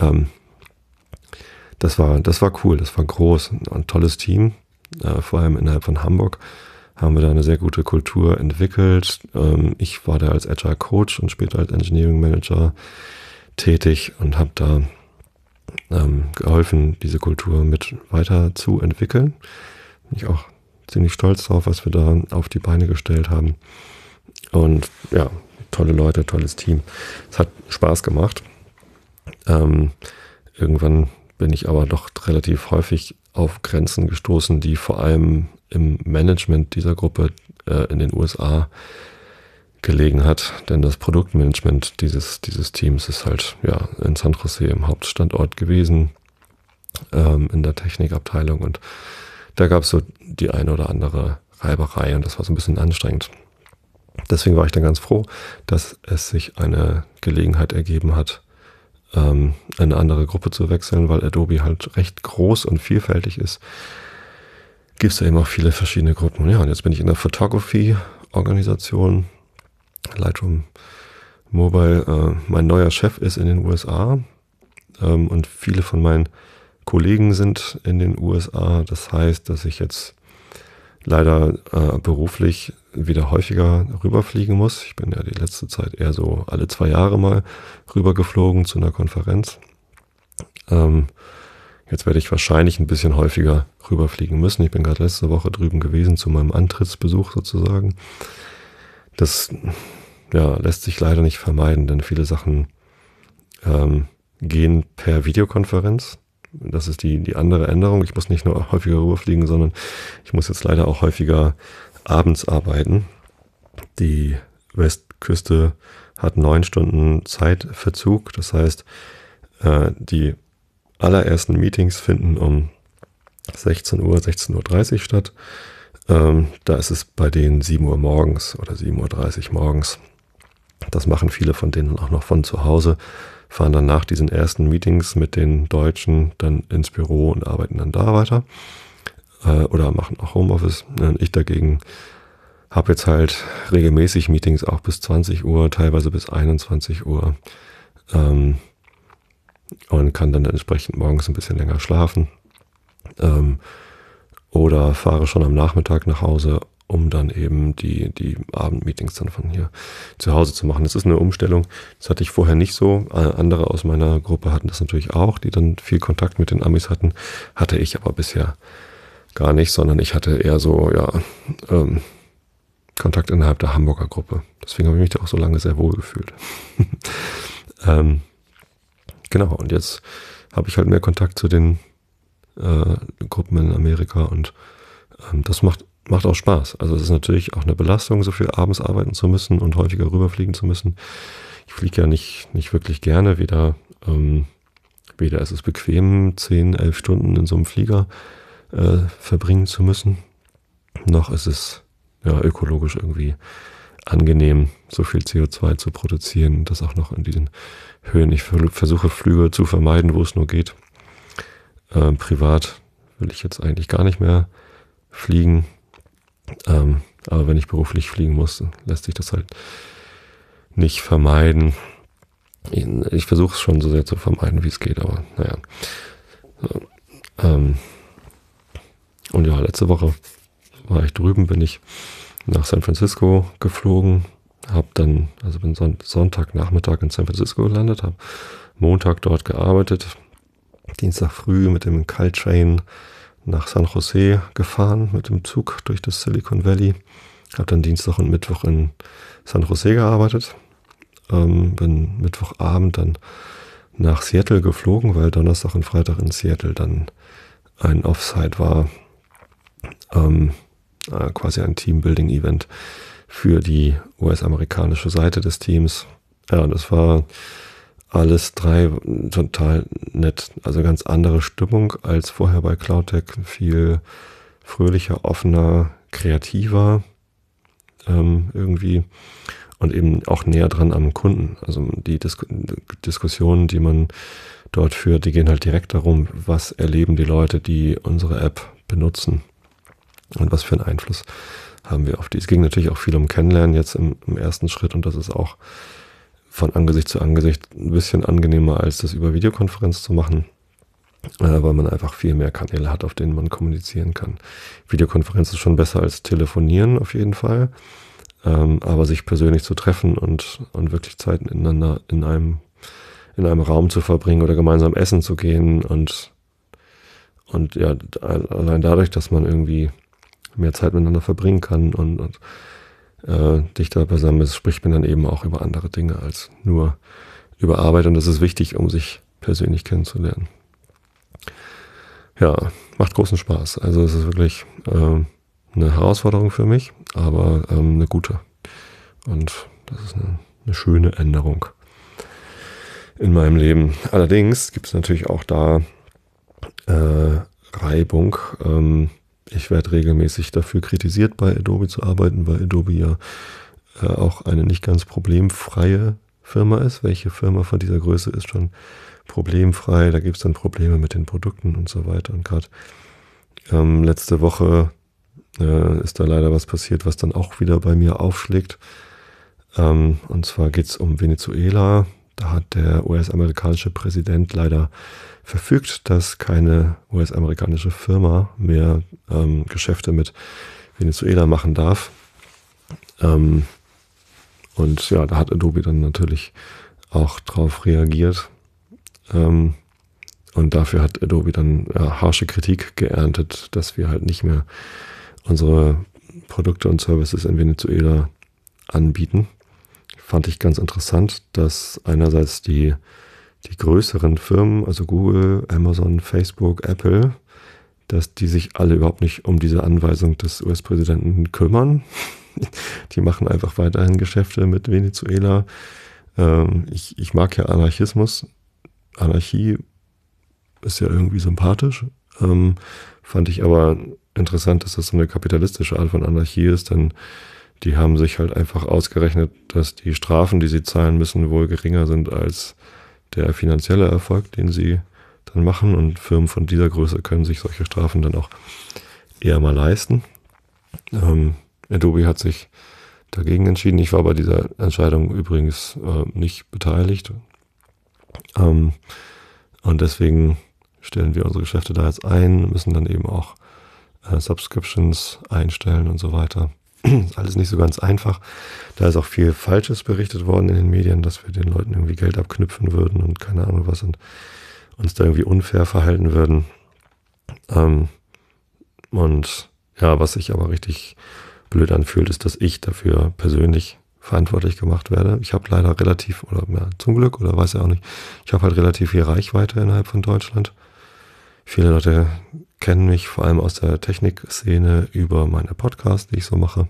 das war cool, das war groß, ein tolles Team, vor allem innerhalb von Hamburg haben wir da eine sehr gute Kultur entwickelt. Ich war da als Agile Coach und später als Engineering Manager tätig und habe da geholfen, diese Kultur mit weiter zu entwickeln. Bin ich auch ziemlich stolz drauf, was wir da auf die Beine gestellt haben. Und ja, tolle Leute, tolles Team. Es hat Spaß gemacht. Irgendwann bin ich aber doch relativ häufig auf Grenzen gestoßen, die vor allem im Management dieser Gruppe in den USA gelegen hat, denn das Produktmanagement dieses Teams ist halt ja in San Jose im Hauptstandort gewesen, in der Technikabteilung, und da gab es so die eine oder andere Reiberei und das war so ein bisschen anstrengend. Deswegen war ich dann ganz froh, dass es sich eine Gelegenheit ergeben hat, in eine andere Gruppe zu wechseln, weil Adobe halt recht groß und vielfältig ist. Gibt es ja eben auch viele verschiedene Gruppen. Ja, und jetzt bin ich in der Photography-Organisation, Lightroom Mobile. Mein neuer Chef ist in den USA und viele von meinen Kollegen sind in den USA. Das heißt, dass ich jetzt leider beruflich wieder häufiger rüberfliegen muss. Ich bin ja die letzte Zeit eher so alle 2 Jahre mal rübergeflogen zu einer Konferenz. Jetzt werde ich wahrscheinlich ein bisschen häufiger rüberfliegen müssen. Ich bin gerade letzte Woche drüben gewesen zu meinem Antrittsbesuch sozusagen. Das lässt sich leider nicht vermeiden, denn viele Sachen gehen per Videokonferenz. Das ist die andere Änderung. Ich muss nicht nur häufiger rüberfliegen, sondern ich muss jetzt leider auch häufiger abends arbeiten. Die Westküste hat 9 Stunden Zeitverzug. Das heißt, die allerersten Meetings finden um 16 Uhr, 16.30 Uhr statt. Da ist es bei denen 7 Uhr morgens oder 7.30 Uhr morgens. Das machen viele von denen auch noch von zu Hause, fahren dann nach diesen ersten Meetings mit den Deutschen dann ins Büro und arbeiten dann da weiter. Oder machen auch Homeoffice. Ich dagegen habe jetzt halt regelmäßig Meetings auch bis 20 Uhr, teilweise bis 21 Uhr. Und kann dann entsprechend morgens ein bisschen länger schlafen. Oder fahre schon am Nachmittag nach Hause, um dann eben die Abendmeetings dann von hier zu Hause zu machen. Das ist eine Umstellung, das hatte ich vorher nicht so. Andere aus meiner Gruppe hatten das natürlich auch, die dann viel Kontakt mit den Amis hatten. Hatte ich aber bisher gar nicht, sondern ich hatte eher so, Kontakt innerhalb der Hamburger Gruppe. Deswegen habe ich mich da auch so lange sehr wohl gefühlt. Genau, und jetzt habe ich halt mehr Kontakt zu den Gruppen in Amerika und das macht auch Spaß. Also es ist natürlich auch eine Belastung, so viel abends arbeiten zu müssen und häufiger rüberfliegen zu müssen. Ich fliege ja nicht wirklich gerne, weder ist es bequem, 10, 11 Stunden in so einem Flieger verbringen zu müssen, noch ist es ökologisch irgendwie angenehm, so viel CO2 zu produzieren, das auch noch in diesen Höhen. Ich versuche Flüge zu vermeiden, wo es nur geht. Privat will ich jetzt eigentlich gar nicht mehr fliegen. Aber wenn ich beruflich fliegen muss, lässt sich das halt nicht vermeiden. Ich versuche es schon so sehr zu vermeiden, wie es geht, aber naja. Und ja, letzte Woche war ich drüben, bin ich nach San Francisco geflogen, bin Sonntagnachmittag in San Francisco gelandet, habe Montag dort gearbeitet, Dienstag früh mit dem Caltrain nach San Jose gefahren, mit dem Zug durch das Silicon Valley, habe dann Dienstag und Mittwoch in San Jose gearbeitet, bin Mittwochabend dann nach Seattle geflogen, weil Donnerstag und Freitag in Seattle dann ein Offsite war, quasi ein Teambuilding-Event für die US-amerikanische Seite des Teams. Ja, und das war alles 3 total nett. Also ganz andere Stimmung als vorher bei Cloudtech. Viel fröhlicher, offener, kreativer irgendwie. Und eben auch näher dran am Kunden. Also die Diskussionen, die man dort führt, die gehen halt direkt darum, was erleben die Leute, die unsere App benutzen. Und was für einen Einfluss haben wir auf die. Es ging natürlich auch viel um Kennenlernen jetzt im ersten Schritt. Und das ist auch von Angesicht zu Angesicht ein bisschen angenehmer, als das über Videokonferenz zu machen, weil man einfach viel mehr Kanäle hat, auf denen man kommunizieren kann. Videokonferenz ist schon besser als Telefonieren auf jeden Fall, aber sich persönlich zu treffen und wirklich Zeit miteinander in einem Raum zu verbringen oder gemeinsam essen zu gehen und ja, allein dadurch, dass man irgendwie mehr Zeit miteinander verbringen kann und dichter beisammen ist, spricht man dann eben auch über andere Dinge als nur über Arbeit und das ist wichtig, um sich persönlich kennenzulernen. Ja, macht großen Spaß. Also es ist wirklich eine Herausforderung für mich, aber eine gute. Und das ist eine schöne Änderung in meinem Leben. Allerdings gibt es natürlich auch da Reibung. Ich werde regelmäßig dafür kritisiert, bei Adobe zu arbeiten, weil Adobe ja auch eine nicht ganz problemfreie Firma ist. Welche Firma von dieser Größe ist schon problemfrei? Da gibt es dann Probleme mit den Produkten und so weiter. Und gerade letzte Woche ist da leider was passiert, was dann auch wieder bei mir aufschlägt. Und zwar geht es um Venezuela. Da hat der US-amerikanische Präsident leider verfügt, dass keine US-amerikanische Firma mehr Geschäfte mit Venezuela machen darf. Und ja, da hat Adobe dann natürlich auch drauf reagiert. Und dafür hat Adobe dann harsche Kritik geerntet, dass wir halt nicht mehr unsere Produkte und Services in Venezuela anbieten. Fand ich ganz interessant, dass einerseits die größeren Firmen, also Google, Amazon, Facebook, Apple, dass die sich alle überhaupt nicht um diese Anweisung des US-Präsidenten kümmern. Die machen einfach weiterhin Geschäfte mit Venezuela. Ich mag ja Anarchismus. Anarchie ist ja irgendwie sympathisch. Fand ich aber interessant, dass das so eine kapitalistische Art von Anarchie ist, denn die haben sich halt einfach ausgerechnet, dass die Strafen, die sie zahlen müssen, wohl geringer sind als der finanzielle Erfolg, den sie dann machen. Und Firmen von dieser Größe können sich solche Strafen dann auch eher mal leisten. Adobe hat sich dagegen entschieden. Ich war bei dieser Entscheidung übrigens nicht beteiligt. Und deswegen stellen wir unsere Geschäfte da jetzt ein, müssen dann eben auch Subscriptions einstellen und so weiter. Ist alles nicht so ganz einfach. Da ist auch viel Falsches berichtet worden in den Medien, dass wir den Leuten irgendwie Geld abknüpfen würden und keine Ahnung was und uns da irgendwie unfair verhalten würden. Und ja, was sich aber richtig blöd anfühlt, ist, dass ich dafür persönlich verantwortlich gemacht werde. Ich habe leider relativ, oder ja, zum Glück, oder weiß ja auch nicht, ich habe halt relativ viel Reichweite innerhalb von Deutschland. Viele Leute kennen mich vor allem aus der Technikszene über meine Podcasts, die ich so mache.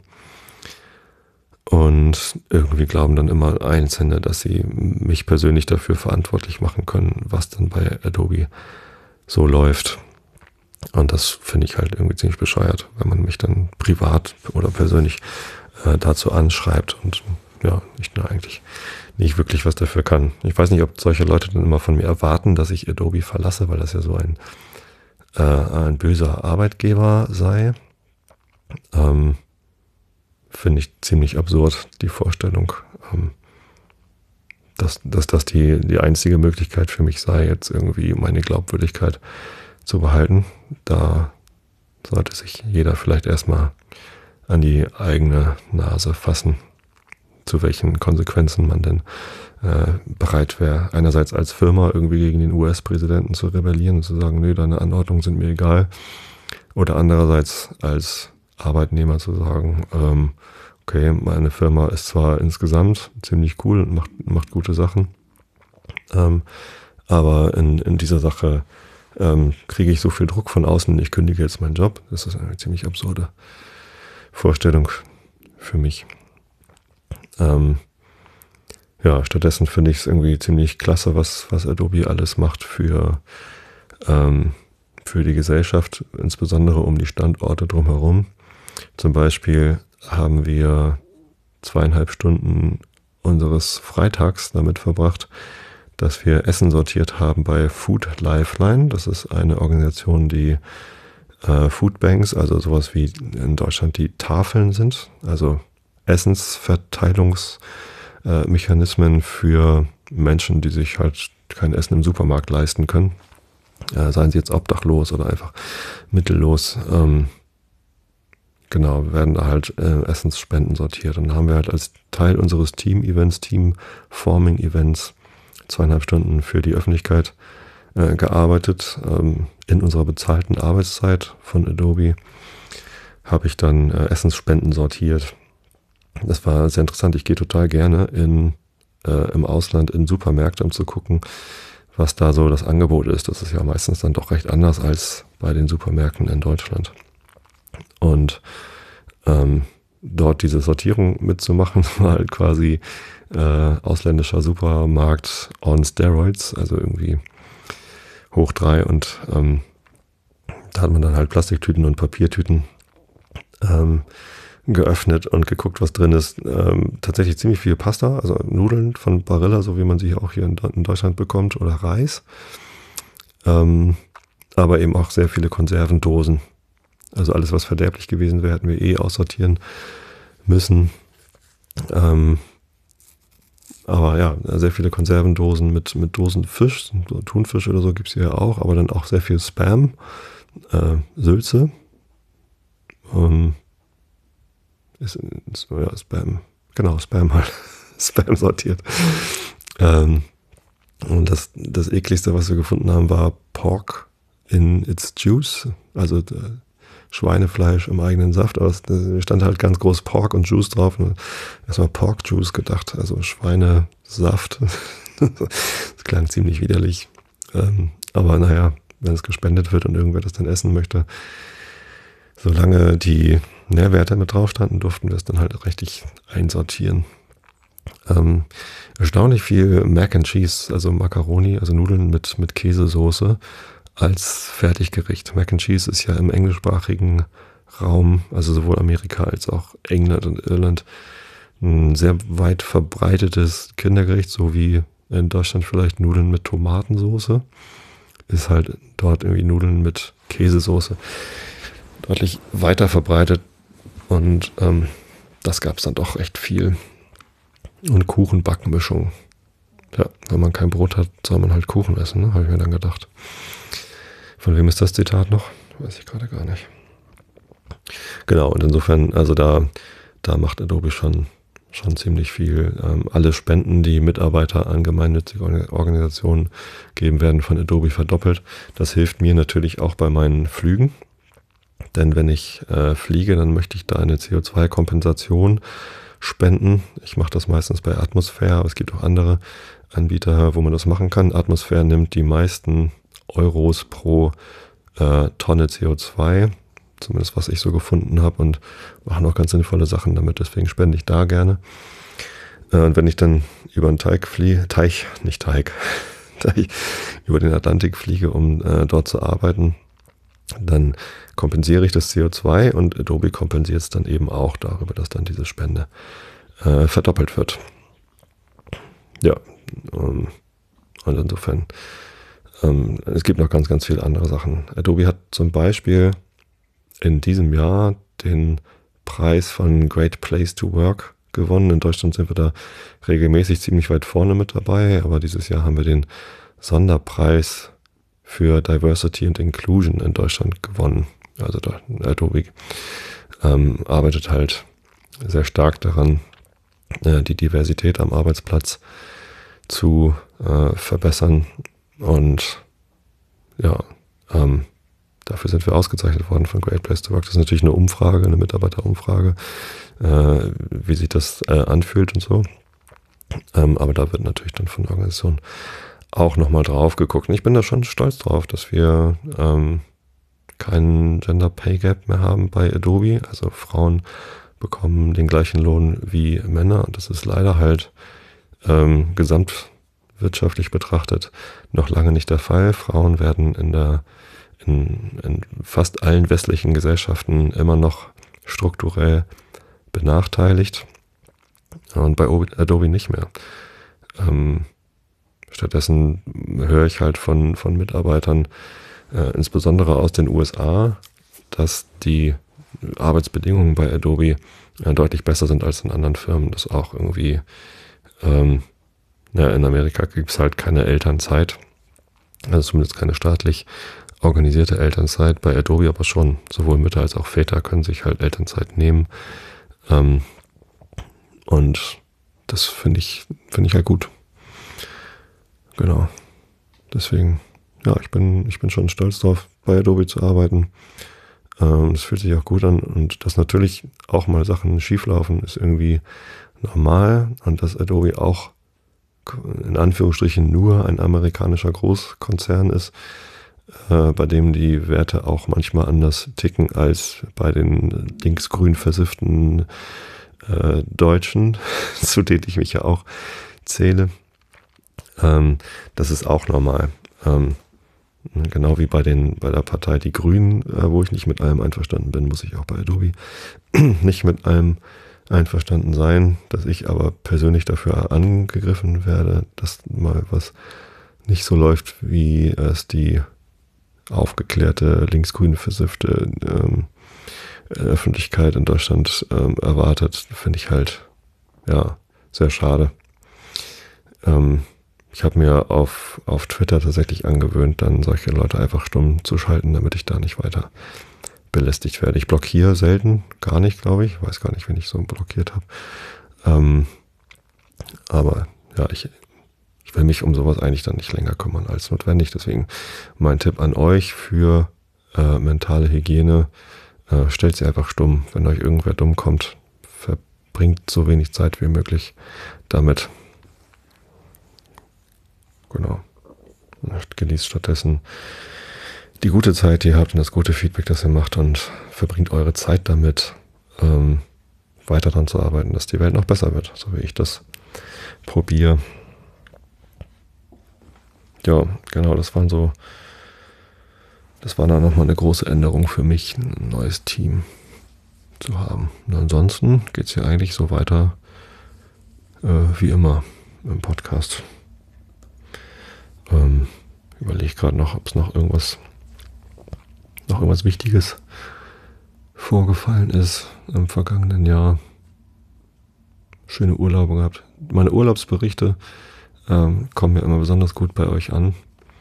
Und irgendwie glauben dann immer Einzelne, dass sie mich persönlich dafür verantwortlich machen können, was dann bei Adobe so läuft. Und das finde ich halt irgendwie ziemlich bescheuert, wenn man mich dann privat oder persönlich dazu anschreibt und ja, ich da eigentlich nicht wirklich was dafür kann. Ich weiß nicht, ob solche Leute dann immer von mir erwarten, dass ich Adobe verlasse, weil das ja so ein böser Arbeitgeber sei. Finde ich ziemlich absurd, die Vorstellung, dass das die einzige Möglichkeit für mich sei, jetzt irgendwie meine Glaubwürdigkeit zu behalten. Da sollte sich jeder vielleicht erstmal an die eigene Nase fassen, zu welchen Konsequenzen man denn bereit wäre, einerseits als Firma irgendwie gegen den US-Präsidenten zu rebellieren und zu sagen, nö, deine Anordnungen sind mir egal, oder andererseits als Arbeitnehmer zu sagen, okay, meine Firma ist zwar insgesamt ziemlich cool und macht gute Sachen, aber in dieser Sache kriege ich so viel Druck von außen, ich kündige jetzt meinen Job. Das ist eine ziemlich absurde Vorstellung für mich. Ja, stattdessen finde ich es irgendwie ziemlich klasse, was Adobe alles macht für die Gesellschaft, insbesondere um die Standorte drumherum. Zum Beispiel haben wir 2,5 Stunden unseres Freitags damit verbracht, dass wir Essen sortiert haben bei Food Lifeline. Das ist eine Organisation, die Foodbanks, also sowas wie in Deutschland die Tafeln sind, also Essensverteilungsmechanismen für Menschen, die sich halt kein Essen im Supermarkt leisten können. Seien sie jetzt obdachlos oder einfach mittellos. Genau, werden da halt Essensspenden sortiert. Und dann haben wir halt als Teil unseres Team-Events, Team-Forming-Events 2,5 Stunden für die Öffentlichkeit gearbeitet. In unserer bezahlten Arbeitszeit von Adobe habe ich dann Essensspenden sortiert. Das war sehr interessant. Ich gehe total gerne im Ausland in Supermärkte, um zu gucken, was da so das Angebot ist. Das ist ja meistens dann doch recht anders als bei den Supermärkten in Deutschland. Und dort diese Sortierung mitzumachen, war halt quasi ausländischer Supermarkt on Steroids, also irgendwie hoch 3. Und da hat man dann halt Plastiktüten und Papiertüten geöffnet und geguckt, was drin ist. Tatsächlich ziemlich viel Pasta, also Nudeln von Barilla, so wie man sie auch hier in Deutschland bekommt, oder Reis. Aber eben auch sehr viele Konservendosen. Also alles, was verderblich gewesen wäre, hätten wir aussortieren müssen. Aber ja, sehr viele Konservendosen mit Dosenfisch, Thunfisch oder so gibt es hier auch, aber dann auch sehr viel Spam, Sülze. Spam, genau, Spam halt, Spam sortiert. Und das ekligste, was wir gefunden haben, war Pork in its juice, also Schweinefleisch im eigenen Saft. Aber es stand halt ganz groß Pork und Juice drauf. Und erstmal Pork Juice gedacht, also Schweinesaft. Das klang ziemlich widerlich. Aber naja, wenn es gespendet wird und irgendwer das dann essen möchte, solange die Nährwerte mit drauf standen, durften wir es dann halt richtig einsortieren. Erstaunlich viel Mac and Cheese, also Macaroni, also Nudeln mit Käsesoße als Fertiggericht. Mac and Cheese ist ja im englischsprachigen Raum, also sowohl Amerika als auch England und Irland, ein sehr weit verbreitetes Kindergericht, so wie in Deutschland vielleicht Nudeln mit Tomatensoße, ist halt dort irgendwie Nudeln mit Käsesoße deutlich weiter verbreitet und das gab es dann doch recht viel. Und Kuchen-Backmischung. Ja, wenn man kein Brot hat, soll man halt Kuchen essen, ne? Habe ich mir dann gedacht. Von wem ist das Zitat noch? Weiß ich gerade gar nicht. Genau, und insofern, also da macht Adobe schon ziemlich viel. Alle Spenden, die Mitarbeiter an gemeinnützige Organisationen geben, werden von Adobe verdoppelt. Das hilft mir natürlich auch bei meinen Flügen. Denn wenn ich fliege, dann möchte ich da eine CO2-Kompensation spenden. Ich mache das meistens bei Atmosphäre, aber es gibt auch andere Anbieter, wo man das machen kann. Atmosphäre nimmt die meisten Euros pro Tonne CO2, zumindest was ich so gefunden habe, und machen auch ganz sinnvolle Sachen damit, deswegen spende ich da gerne. Und wenn ich dann über den über den Atlantik fliege, um dort zu arbeiten, dann kompensiere ich das CO2 und Adobe kompensiert es dann eben auch darüber, dass dann diese Spende verdoppelt wird. Ja, und insofern, es gibt noch ganz, ganz viele andere Sachen. Adobe hat zum Beispiel in diesem Jahr den Preis von Great Place to Work gewonnen. In Deutschland sind wir da regelmäßig ziemlich weit vorne mit dabei, aber dieses Jahr haben wir den Sonderpreis für Diversity and Inclusion in Deutschland gewonnen. Also Adobe arbeitet halt sehr stark daran, die Diversität am Arbeitsplatz zu verbessern. Und ja, dafür sind wir ausgezeichnet worden von Great Place to Work. Das ist natürlich eine Umfrage, eine Mitarbeiterumfrage, wie sich das anfühlt und so. Aber da wird natürlich dann von der Organisation auch nochmal drauf geguckt. Und ich bin da schon stolz drauf, dass wir keinen Gender Pay Gap mehr haben bei Adobe. Also Frauen bekommen den gleichen Lohn wie Männer. Und das ist leider halt gesamtwirtschaftlich betrachtet noch lange nicht der Fall. Frauen werden in fast allen westlichen Gesellschaften immer noch strukturell benachteiligt. Und bei Adobe nicht mehr. Stattdessen höre ich halt von Mitarbeitern, insbesondere aus den USA, dass die Arbeitsbedingungen bei Adobe deutlich besser sind als in anderen Firmen. Das auch irgendwie, in Amerika gibt es halt keine Elternzeit, also zumindest keine staatlich organisierte Elternzeit. Bei Adobe aber schon. Sowohl Mütter als auch Väter können sich halt Elternzeit nehmen. Und das finde ich halt gut. Genau. Deswegen, ja, ich bin schon stolz drauf, bei Adobe zu arbeiten. Es fühlt sich auch gut an, und dass natürlich auch mal Sachen schieflaufen, ist irgendwie normal, und dass Adobe auch in Anführungsstrichen nur ein amerikanischer Großkonzern ist, bei dem die Werte auch manchmal anders ticken als bei den linksgrün versifften Deutschen, zu denen ich mich ja auch zähle. Das ist auch normal. Genau wie bei der Partei Die Grünen, wo ich nicht mit allem einverstanden bin, muss ich auch bei Adobe nicht mit allem einverstanden sein, dass ich aber persönlich dafür angegriffen werde, dass mal was nicht so läuft, wie es die aufgeklärte, linksgrün versiffte Öffentlichkeit in Deutschland erwartet, finde ich halt, ja, sehr schade. Ich habe mir auf Twitter tatsächlich angewöhnt, dann solche Leute einfach stumm zu schalten, damit ich da nicht weiter belästigt werde. Ich blockiere selten, gar nicht, glaube ich. Weiß gar nicht, wen ich so blockiert habe. Aber ja, ich will mich um sowas eigentlich dann nicht länger kümmern als notwendig. Deswegen mein Tipp an euch für mentale Hygiene: stellt sie einfach stumm. Wenn euch irgendwer dumm kommt, verbringt so wenig Zeit wie möglich damit. Genau. Genießt stattdessen die gute Zeit, die ihr habt und das gute Feedback, das ihr macht, und verbringt eure Zeit damit, weiter daran zu arbeiten, dass die Welt noch besser wird, so wie ich das probiere. Ja, genau, das war dann nochmal eine große Änderung für mich, ein neues Team zu haben. Und ansonsten geht es ja eigentlich so weiter wie immer im Podcast. Überlege gerade noch, ob es noch irgendwas Wichtiges vorgefallen ist im vergangenen Jahr. Schöne Urlaube gehabt. Meine Urlaubsberichte kommen ja immer besonders gut bei euch an.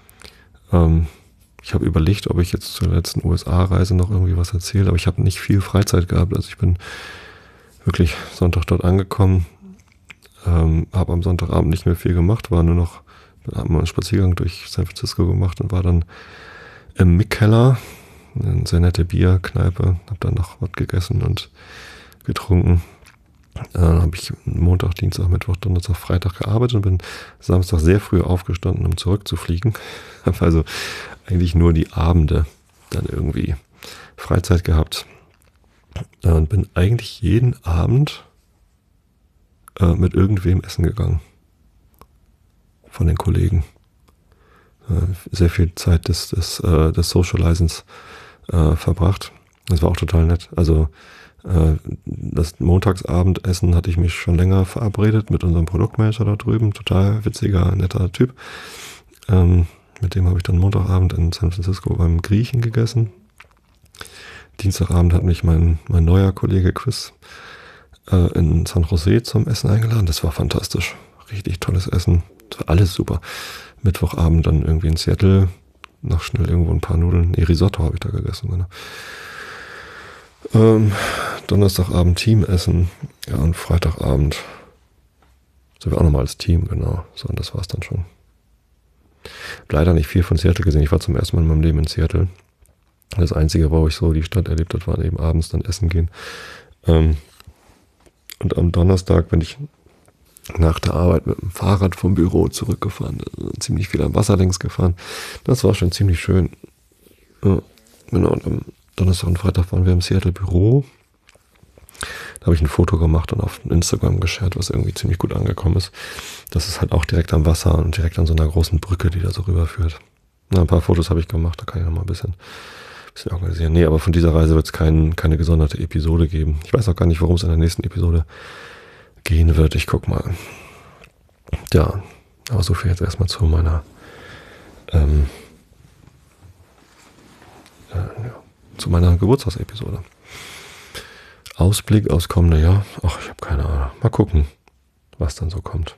Ich habe überlegt, ob ich jetzt zur letzten USA-Reise noch irgendwie was erzähle, aber ich habe nicht viel Freizeit gehabt. Also ich bin wirklich Sonntag dort angekommen, habe am Sonntagabend nicht mehr viel gemacht, haben wir einen Spaziergang durch San Francisco gemacht und war dann im Mick-Keller, eine sehr nette Bierkneipe, habe dann noch was gegessen und getrunken. Dann habe ich Montag, Dienstag, Mittwoch, Donnerstag, Freitag gearbeitet und bin Samstag sehr früh aufgestanden, um zurückzufliegen. Habe also eigentlich nur die Abende dann irgendwie Freizeit gehabt und bin eigentlich jeden Abend mit irgendwem essen gegangen. Von den Kollegen. Sehr viel Zeit des Socializens verbracht. Das war auch total nett. Also das Montagsabendessen hatte ich mich schon länger verabredet mit unserem Produktmanager da drüben. Total witziger, netter Typ. Mit dem habe ich dann Montagabend in San Francisco beim Griechen gegessen. Dienstagabend hat mich mein neuer Kollege Chris in San Jose zum Essen eingeladen. Das war fantastisch. Richtig tolles Essen. Das war alles super. Mittwochabend dann irgendwie in Seattle noch schnell irgendwo ein paar Nudeln. Risotto habe ich da gegessen. Genau. Donnerstagabend Teamessen. Ja, und Freitagabend sind wir auch nochmal als Team, genau. So, und das war's dann schon. Leider nicht viel von Seattle gesehen. Ich war zum ersten Mal in meinem Leben in Seattle. Das Einzige, wo ich so die Stadt erlebt habe, war eben abends dann essen gehen. Und am Donnerstag bin ich nach der Arbeit mit dem Fahrrad vom Büro zurückgefahren. Ziemlich viel am Wasser längs gefahren. Das war schon ziemlich schön. Ja, genau, und am Donnerstag und Freitag waren wir im Seattle Büro. Da habe ich ein Foto gemacht und auf Instagram geshared, was irgendwie ziemlich gut angekommen ist. Das ist halt auch direkt am Wasser und direkt an so einer großen Brücke, die da so rüberführt. Na, ein paar Fotos habe ich gemacht, da kann ich noch mal ein bisschen organisieren. Nee, aber von dieser Reise wird es keine gesonderte Episode geben. Ich weiß auch gar nicht, worum es in der nächsten Episode gehen wird. Ich guck mal. Ja, aber so viel jetzt erstmal zu meiner zu meiner Geburtstagsepisode. Ausblick aufs kommende Jahr. Ach, ich habe keine Ahnung. Mal gucken, was dann so kommt.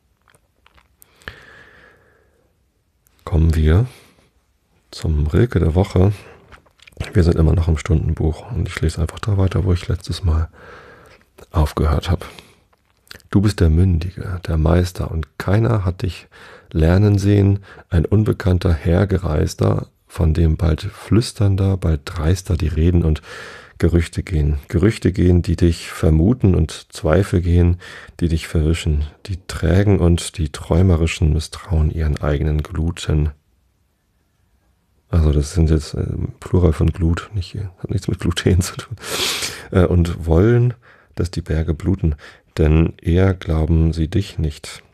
Kommen wir zum Rilke der Woche. Wir sind immer noch im Stundenbuch und ich lese einfach da weiter, wo ich letztes Mal aufgehört habe. Du bist der Mündige, der Meister, und keiner hat dich lernen sehen, ein unbekannter Hergereister, von dem bald flüsternder, bald dreister die Reden und Gerüchte gehen, die dich vermuten, und Zweifel gehen, die dich verwischen, die Trägen und die Träumerischen misstrauen ihren eigenen Gluten. Also das sind jetzt Plural von Glut, hat nichts mit Gluten zu tun. Und wollen, dass die Berge bluten, denn eher glauben sie dich nicht.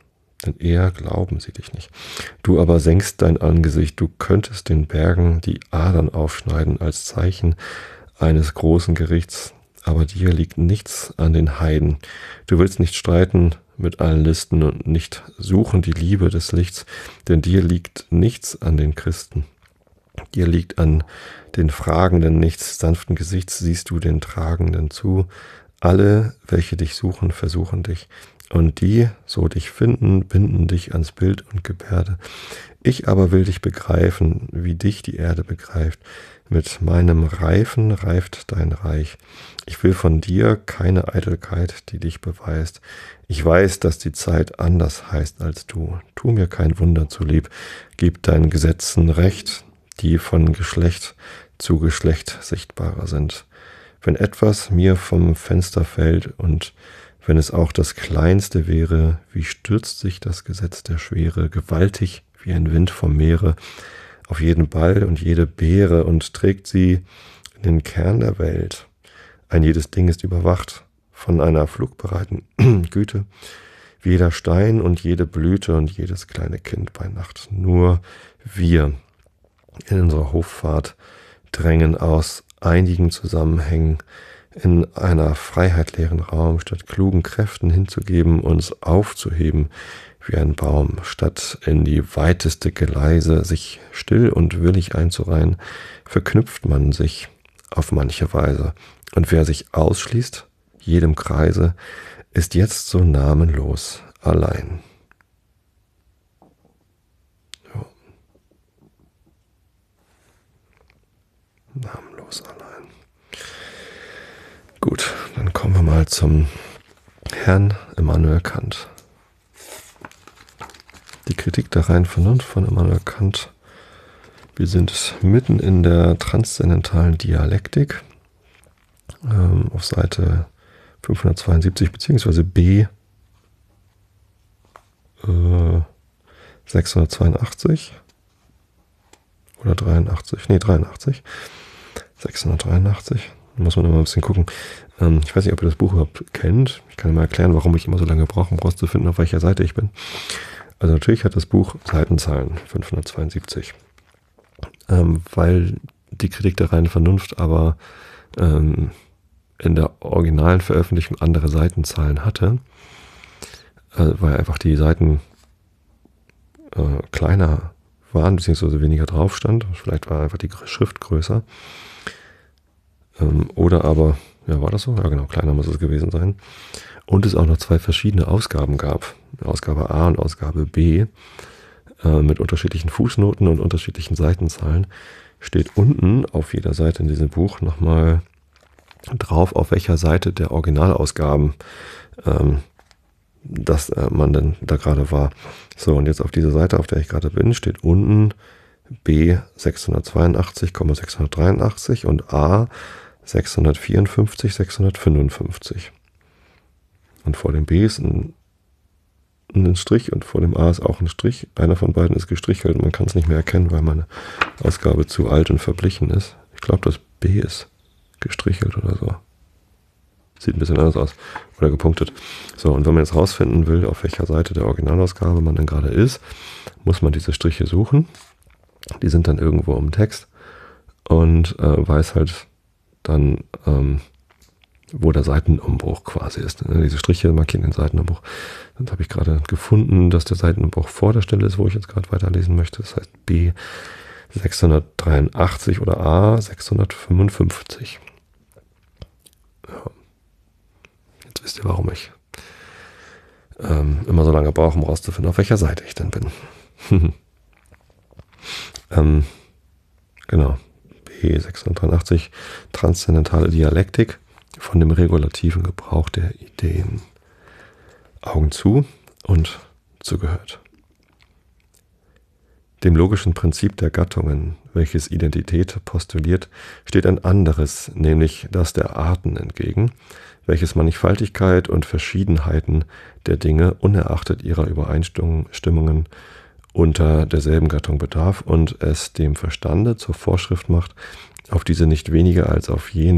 denn eher glauben sie dich nicht. Du aber senkst dein Angesicht, du könntest den Bergen die Adern aufschneiden als Zeichen eines großen Gerichts, aber dir liegt nichts an den Heiden. Du willst nicht streiten mit allen Listen und nicht suchen die Liebe des Lichts, denn dir liegt nichts an den Christen. Dir liegt an den Fragenden nichts, sanften Gesichts siehst du den Tragenden zu. Alle, welche dich suchen, versuchen dich. Und die, so dich finden, binden dich ans Bild und Gebärde. Ich aber will dich begreifen, wie dich die Erde begreift. Mit meinem Reifen reift dein Reich. Ich will von dir keine Eitelkeit, die dich beweist. Ich weiß, dass die Zeit anders heißt als du. Tu mir kein Wunder zulieb. Gib deinen Gesetzen Recht, die von Geschlecht zu Geschlecht sichtbarer sind. Wenn etwas mir vom Fenster fällt und wenn es auch das Kleinste wäre, wie stürzt sich das Gesetz der Schwere, gewaltig wie ein Wind vom Meere, auf jeden Ball und jede Beere und trägt sie in den Kern der Welt. Ein jedes Ding ist überwacht von einer flugbereiten Güte, wie jeder Stein und jede Blüte und jedes kleine Kind bei Nacht. Nur wir in unserer Hoffahrt drängen aus einigen Zusammenhängen in einer freiheitleeren Raum, statt klugen Kräften hinzugeben, uns aufzuheben wie ein Baum, statt in die weiteste Geleise sich still und willig einzureihen, verknüpft man sich auf manche Weise. Und wer sich ausschließt, jedem Kreise, ist jetzt so namenlos allein. Ja. Namenlos allein. Gut, dann kommen wir mal zum Herrn Immanuel Kant. Die Kritik der reinen Vernunft von Immanuel Kant. Wir sind mitten in der transzendentalen Dialektik auf Seite 572 bzw. B 682 oder 83, nee 83, 683. Da muss man immer ein bisschen gucken. Ich weiß nicht, ob ihr das Buch überhaupt kennt. Ich kann mal erklären, warum ich immer so lange brauche, um rauszufinden, auf welcher Seite ich bin. Also natürlich hat das Buch Seitenzahlen 572, weil die Kritik der reinen Vernunft aber in der originalen Veröffentlichung andere Seitenzahlen hatte, weil einfach die Seiten kleiner waren, beziehungsweise weniger drauf stand. Vielleicht war einfach die Schrift größer. Oder aber, ja, war das so? Ja, genau, kleiner muss es gewesen sein. Und es auch noch zwei verschiedene Ausgaben gab. Ausgabe A und Ausgabe B mit unterschiedlichen Fußnoten und unterschiedlichen Seitenzahlen. Steht unten auf jeder Seite in diesem Buch nochmal drauf, auf welcher Seite der Originalausgaben dass man denn da gerade war. So, und jetzt auf dieser Seite, auf der ich gerade bin, steht unten B 682,683 und A 654, 655. Und vor dem B ist ein Strich und vor dem A ist auch ein Strich. Einer von beiden ist gestrichelt. Man kann es nicht mehr erkennen, weil meine Ausgabe zu alt und verblichen ist. Ich glaube, das B ist gestrichelt oder so. Sieht ein bisschen anders aus. Oder gepunktet. So, und wenn man jetzt rausfinden will, auf welcher Seite der Originalausgabe man denn gerade ist, muss man diese Striche suchen. Die sind dann irgendwo im Text und weiß halt dann, wo der Seitenumbruch quasi ist. Diese Striche markieren den Seitenumbruch. Dann habe ich gerade gefunden, dass der Seitenumbruch vor der Stelle ist, wo ich jetzt gerade weiterlesen möchte. Das heißt B 683 oder A 655. Ja. Jetzt wisst ihr, warum ich immer so lange brauche, um rauszufinden, auf welcher Seite ich denn bin. Genau. B 683, transzendentale Dialektik von dem regulativen Gebrauch der Ideen. Augen zu und zugehört. Dem logischen Prinzip der Gattungen, welches Identität postuliert, steht ein anderes, nämlich das der Arten entgegen, welches Mannigfaltigkeit und Verschiedenheiten der Dinge unerachtet ihrer Übereinstimmungen unter derselben Gattung bedarf und es dem Verstande zur Vorschrift macht, auf diese nicht weniger als auf jene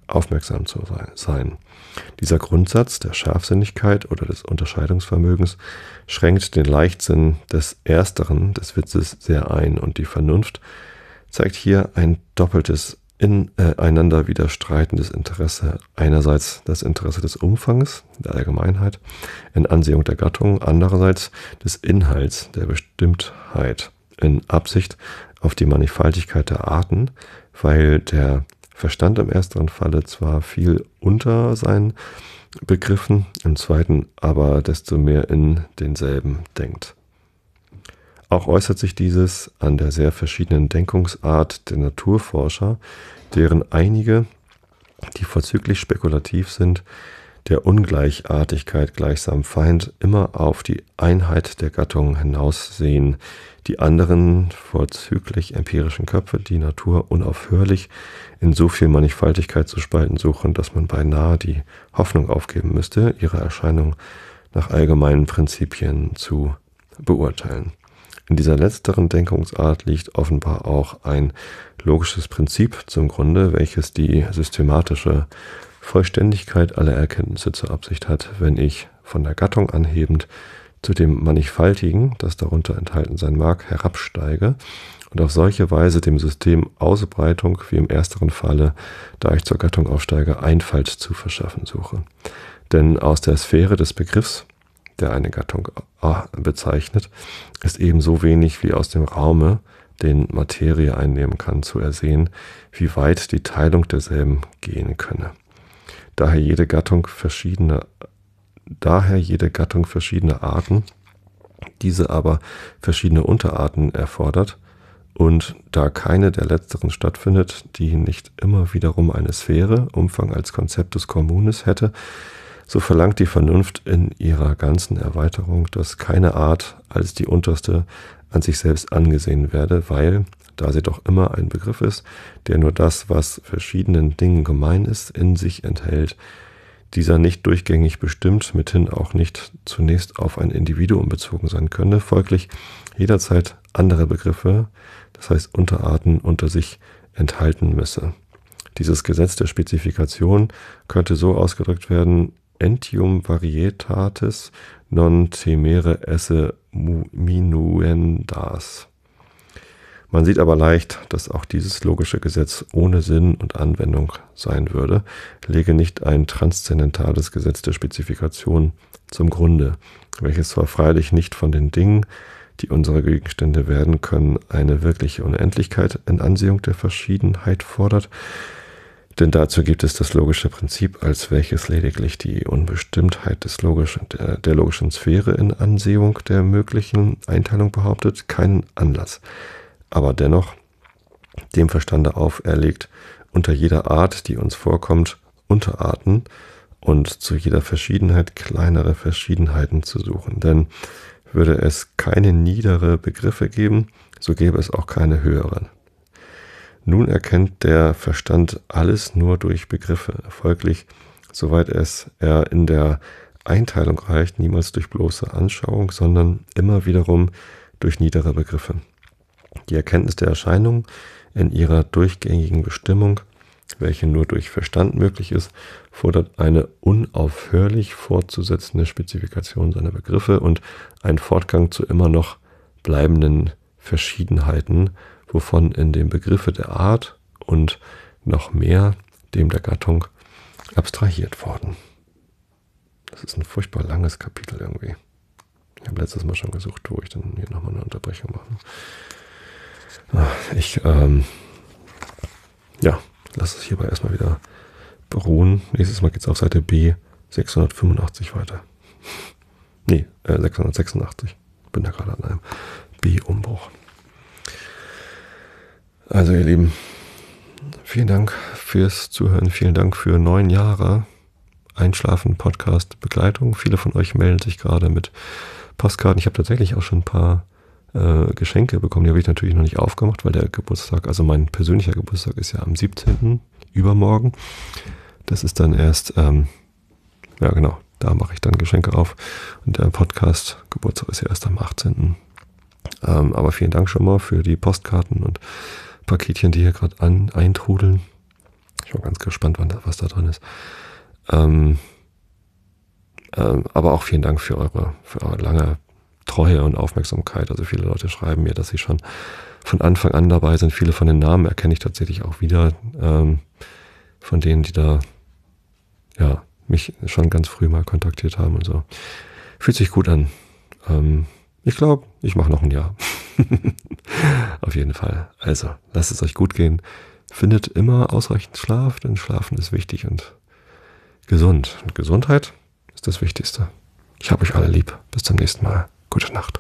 aufmerksam zu sein. Dieser Grundsatz der Scharfsinnigkeit oder des Unterscheidungsvermögens schränkt den Leichtsinn des Ersteren, des Witzes, sehr ein, und die Vernunft zeigt hier ein doppeltes, ineinander widerstreitendes Interesse. Einerseits das Interesse des Umfangs, der Allgemeinheit, in Ansehung der Gattung, andererseits des Inhalts, der Bestimmtheit, in Absicht auf die Mannigfaltigkeit der Arten, weil der Verstand im ersteren Falle zwar viel unter seinen Begriffen, im zweiten aber desto mehr in denselben denkt. Auch äußert sich dieses an der sehr verschiedenen Denkungsart der Naturforscher, deren einige, die vorzüglich spekulativ sind, der Ungleichartigkeit gleichsam Feind, immer auf die Einheit der Gattung hinaussehen, die anderen vorzüglich empirischen Köpfe die Natur unaufhörlich in so viel Mannigfaltigkeit zu spalten suchen, dass man beinahe die Hoffnung aufgeben müsste, ihre Erscheinung nach allgemeinen Prinzipien zu beurteilen. In dieser letzteren Denkungsart liegt offenbar auch ein logisches Prinzip zum Grunde, welches die systematische Vollständigkeit aller Erkenntnisse zur Absicht hat, wenn ich von der Gattung anhebend zu dem Mannigfaltigen, das darunter enthalten sein mag, herabsteige und auf solche Weise dem System Ausbreitung, wie im ersteren Falle, da ich zur Gattung aufsteige, Einfalt zu verschaffen suche. Denn aus der Sphäre des Begriffs, der eine Gattung bezeichnet, ist ebenso wenig wie aus dem Raume, den Materie einnehmen kann, zu ersehen, wie weit die Teilung derselben gehen könne. Daher jede Gattung verschiedene Arten, diese aber verschiedene Unterarten erfordert, und da keine der letzteren stattfindet, die nicht immer wiederum eine Sphäre, Umfang als Conceptus communis hätte, so verlangt die Vernunft in ihrer ganzen Erweiterung, dass keine Art als die unterste an sich selbst angesehen werde, weil, da sie doch immer ein Begriff ist, der nur das, was verschiedenen Dingen gemein ist, in sich enthält, dieser nicht durchgängig bestimmt, mithin auch nicht zunächst auf ein Individuum bezogen sein könne, folglich jederzeit andere Begriffe, das heißt Unterarten, unter sich enthalten müsse. Dieses Gesetz der Spezifikation könnte so ausgedrückt werden: Entium varietatis non temere esse minuendas. Man sieht aber leicht, dass auch dieses logische Gesetz ohne Sinn und Anwendung sein würde, lege nicht ein transzendentales Gesetz der Spezifikation zum Grunde, welches zwar freilich nicht von den Dingen, die unsere Gegenstände werden können, eine wirkliche Unendlichkeit in Ansehung der Verschiedenheit fordert, denn dazu gibt es das logische Prinzip, als welches lediglich die Unbestimmtheit der logischen Sphäre in Ansehung der möglichen Einteilung behauptet, keinen Anlass, aber dennoch dem Verstande auferlegt, unter jeder Art, die uns vorkommt, Unterarten und zu jeder Verschiedenheit kleinere Verschiedenheiten zu suchen. Denn würde es keine niedere Begriffe geben, so gäbe es auch keine höheren. Nun erkennt der Verstand alles nur durch Begriffe, folglich, soweit er in der Einteilung reicht, niemals durch bloße Anschauung, sondern immer wiederum durch niedere Begriffe. Die Erkenntnis der Erscheinung in ihrer durchgängigen Bestimmung, welche nur durch Verstand möglich ist, fordert eine unaufhörlich fortzusetzende Spezifikation seiner Begriffe und einen Fortgang zu immer noch bleibenden Verschiedenheiten, wovon in dem Begriffe der Art und noch mehr dem der Gattung abstrahiert worden. Das ist ein furchtbar langes Kapitel irgendwie. Ich habe letztes Mal schon gesucht, wo ich dann hier nochmal eine Unterbrechung mache. Ich lasse es hierbei erstmal wieder beruhen. Nächstes Mal geht es auf Seite B 685 weiter. 686. Bin da gerade an einem B-Umbruch. Also ihr Lieben, vielen Dank fürs Zuhören, vielen Dank für 9 Jahre Einschlafen, Podcast, Begleitung. Viele von euch melden sich gerade mit Postkarten. Ich habe tatsächlich auch schon ein paar Geschenke bekommen. Die habe ich natürlich noch nicht aufgemacht, weil der Geburtstag, also mein persönlicher Geburtstag ist ja am 17. übermorgen. Das ist dann erst, da mache ich dann Geschenke auf. Und der Podcast-Geburtstag ist ja erst am 18. Aber vielen Dank schon mal für die Postkarten und Paketchen, die hier gerade eintrudeln. Ich Ich bin ganz gespannt, was da drin ist. Aber auch vielen Dank für eure lange Treue und Aufmerksamkeit. Also viele Leute schreiben mir, dass sie schon von Anfang an dabei sind. Viele von den Namen erkenne ich tatsächlich auch wieder, von denen, die da mich schon ganz früh mal kontaktiert haben und so. Fühlt sich gut an. Ich glaube, ich mache noch ein Jahr. Auf jeden Fall. Also, lasst es euch gut gehen. Findet immer ausreichend Schlaf, denn Schlafen ist wichtig und gesund. Und Gesundheit ist das Wichtigste. Ich habe euch alle lieb. Bis zum nächsten Mal. Gute Nacht.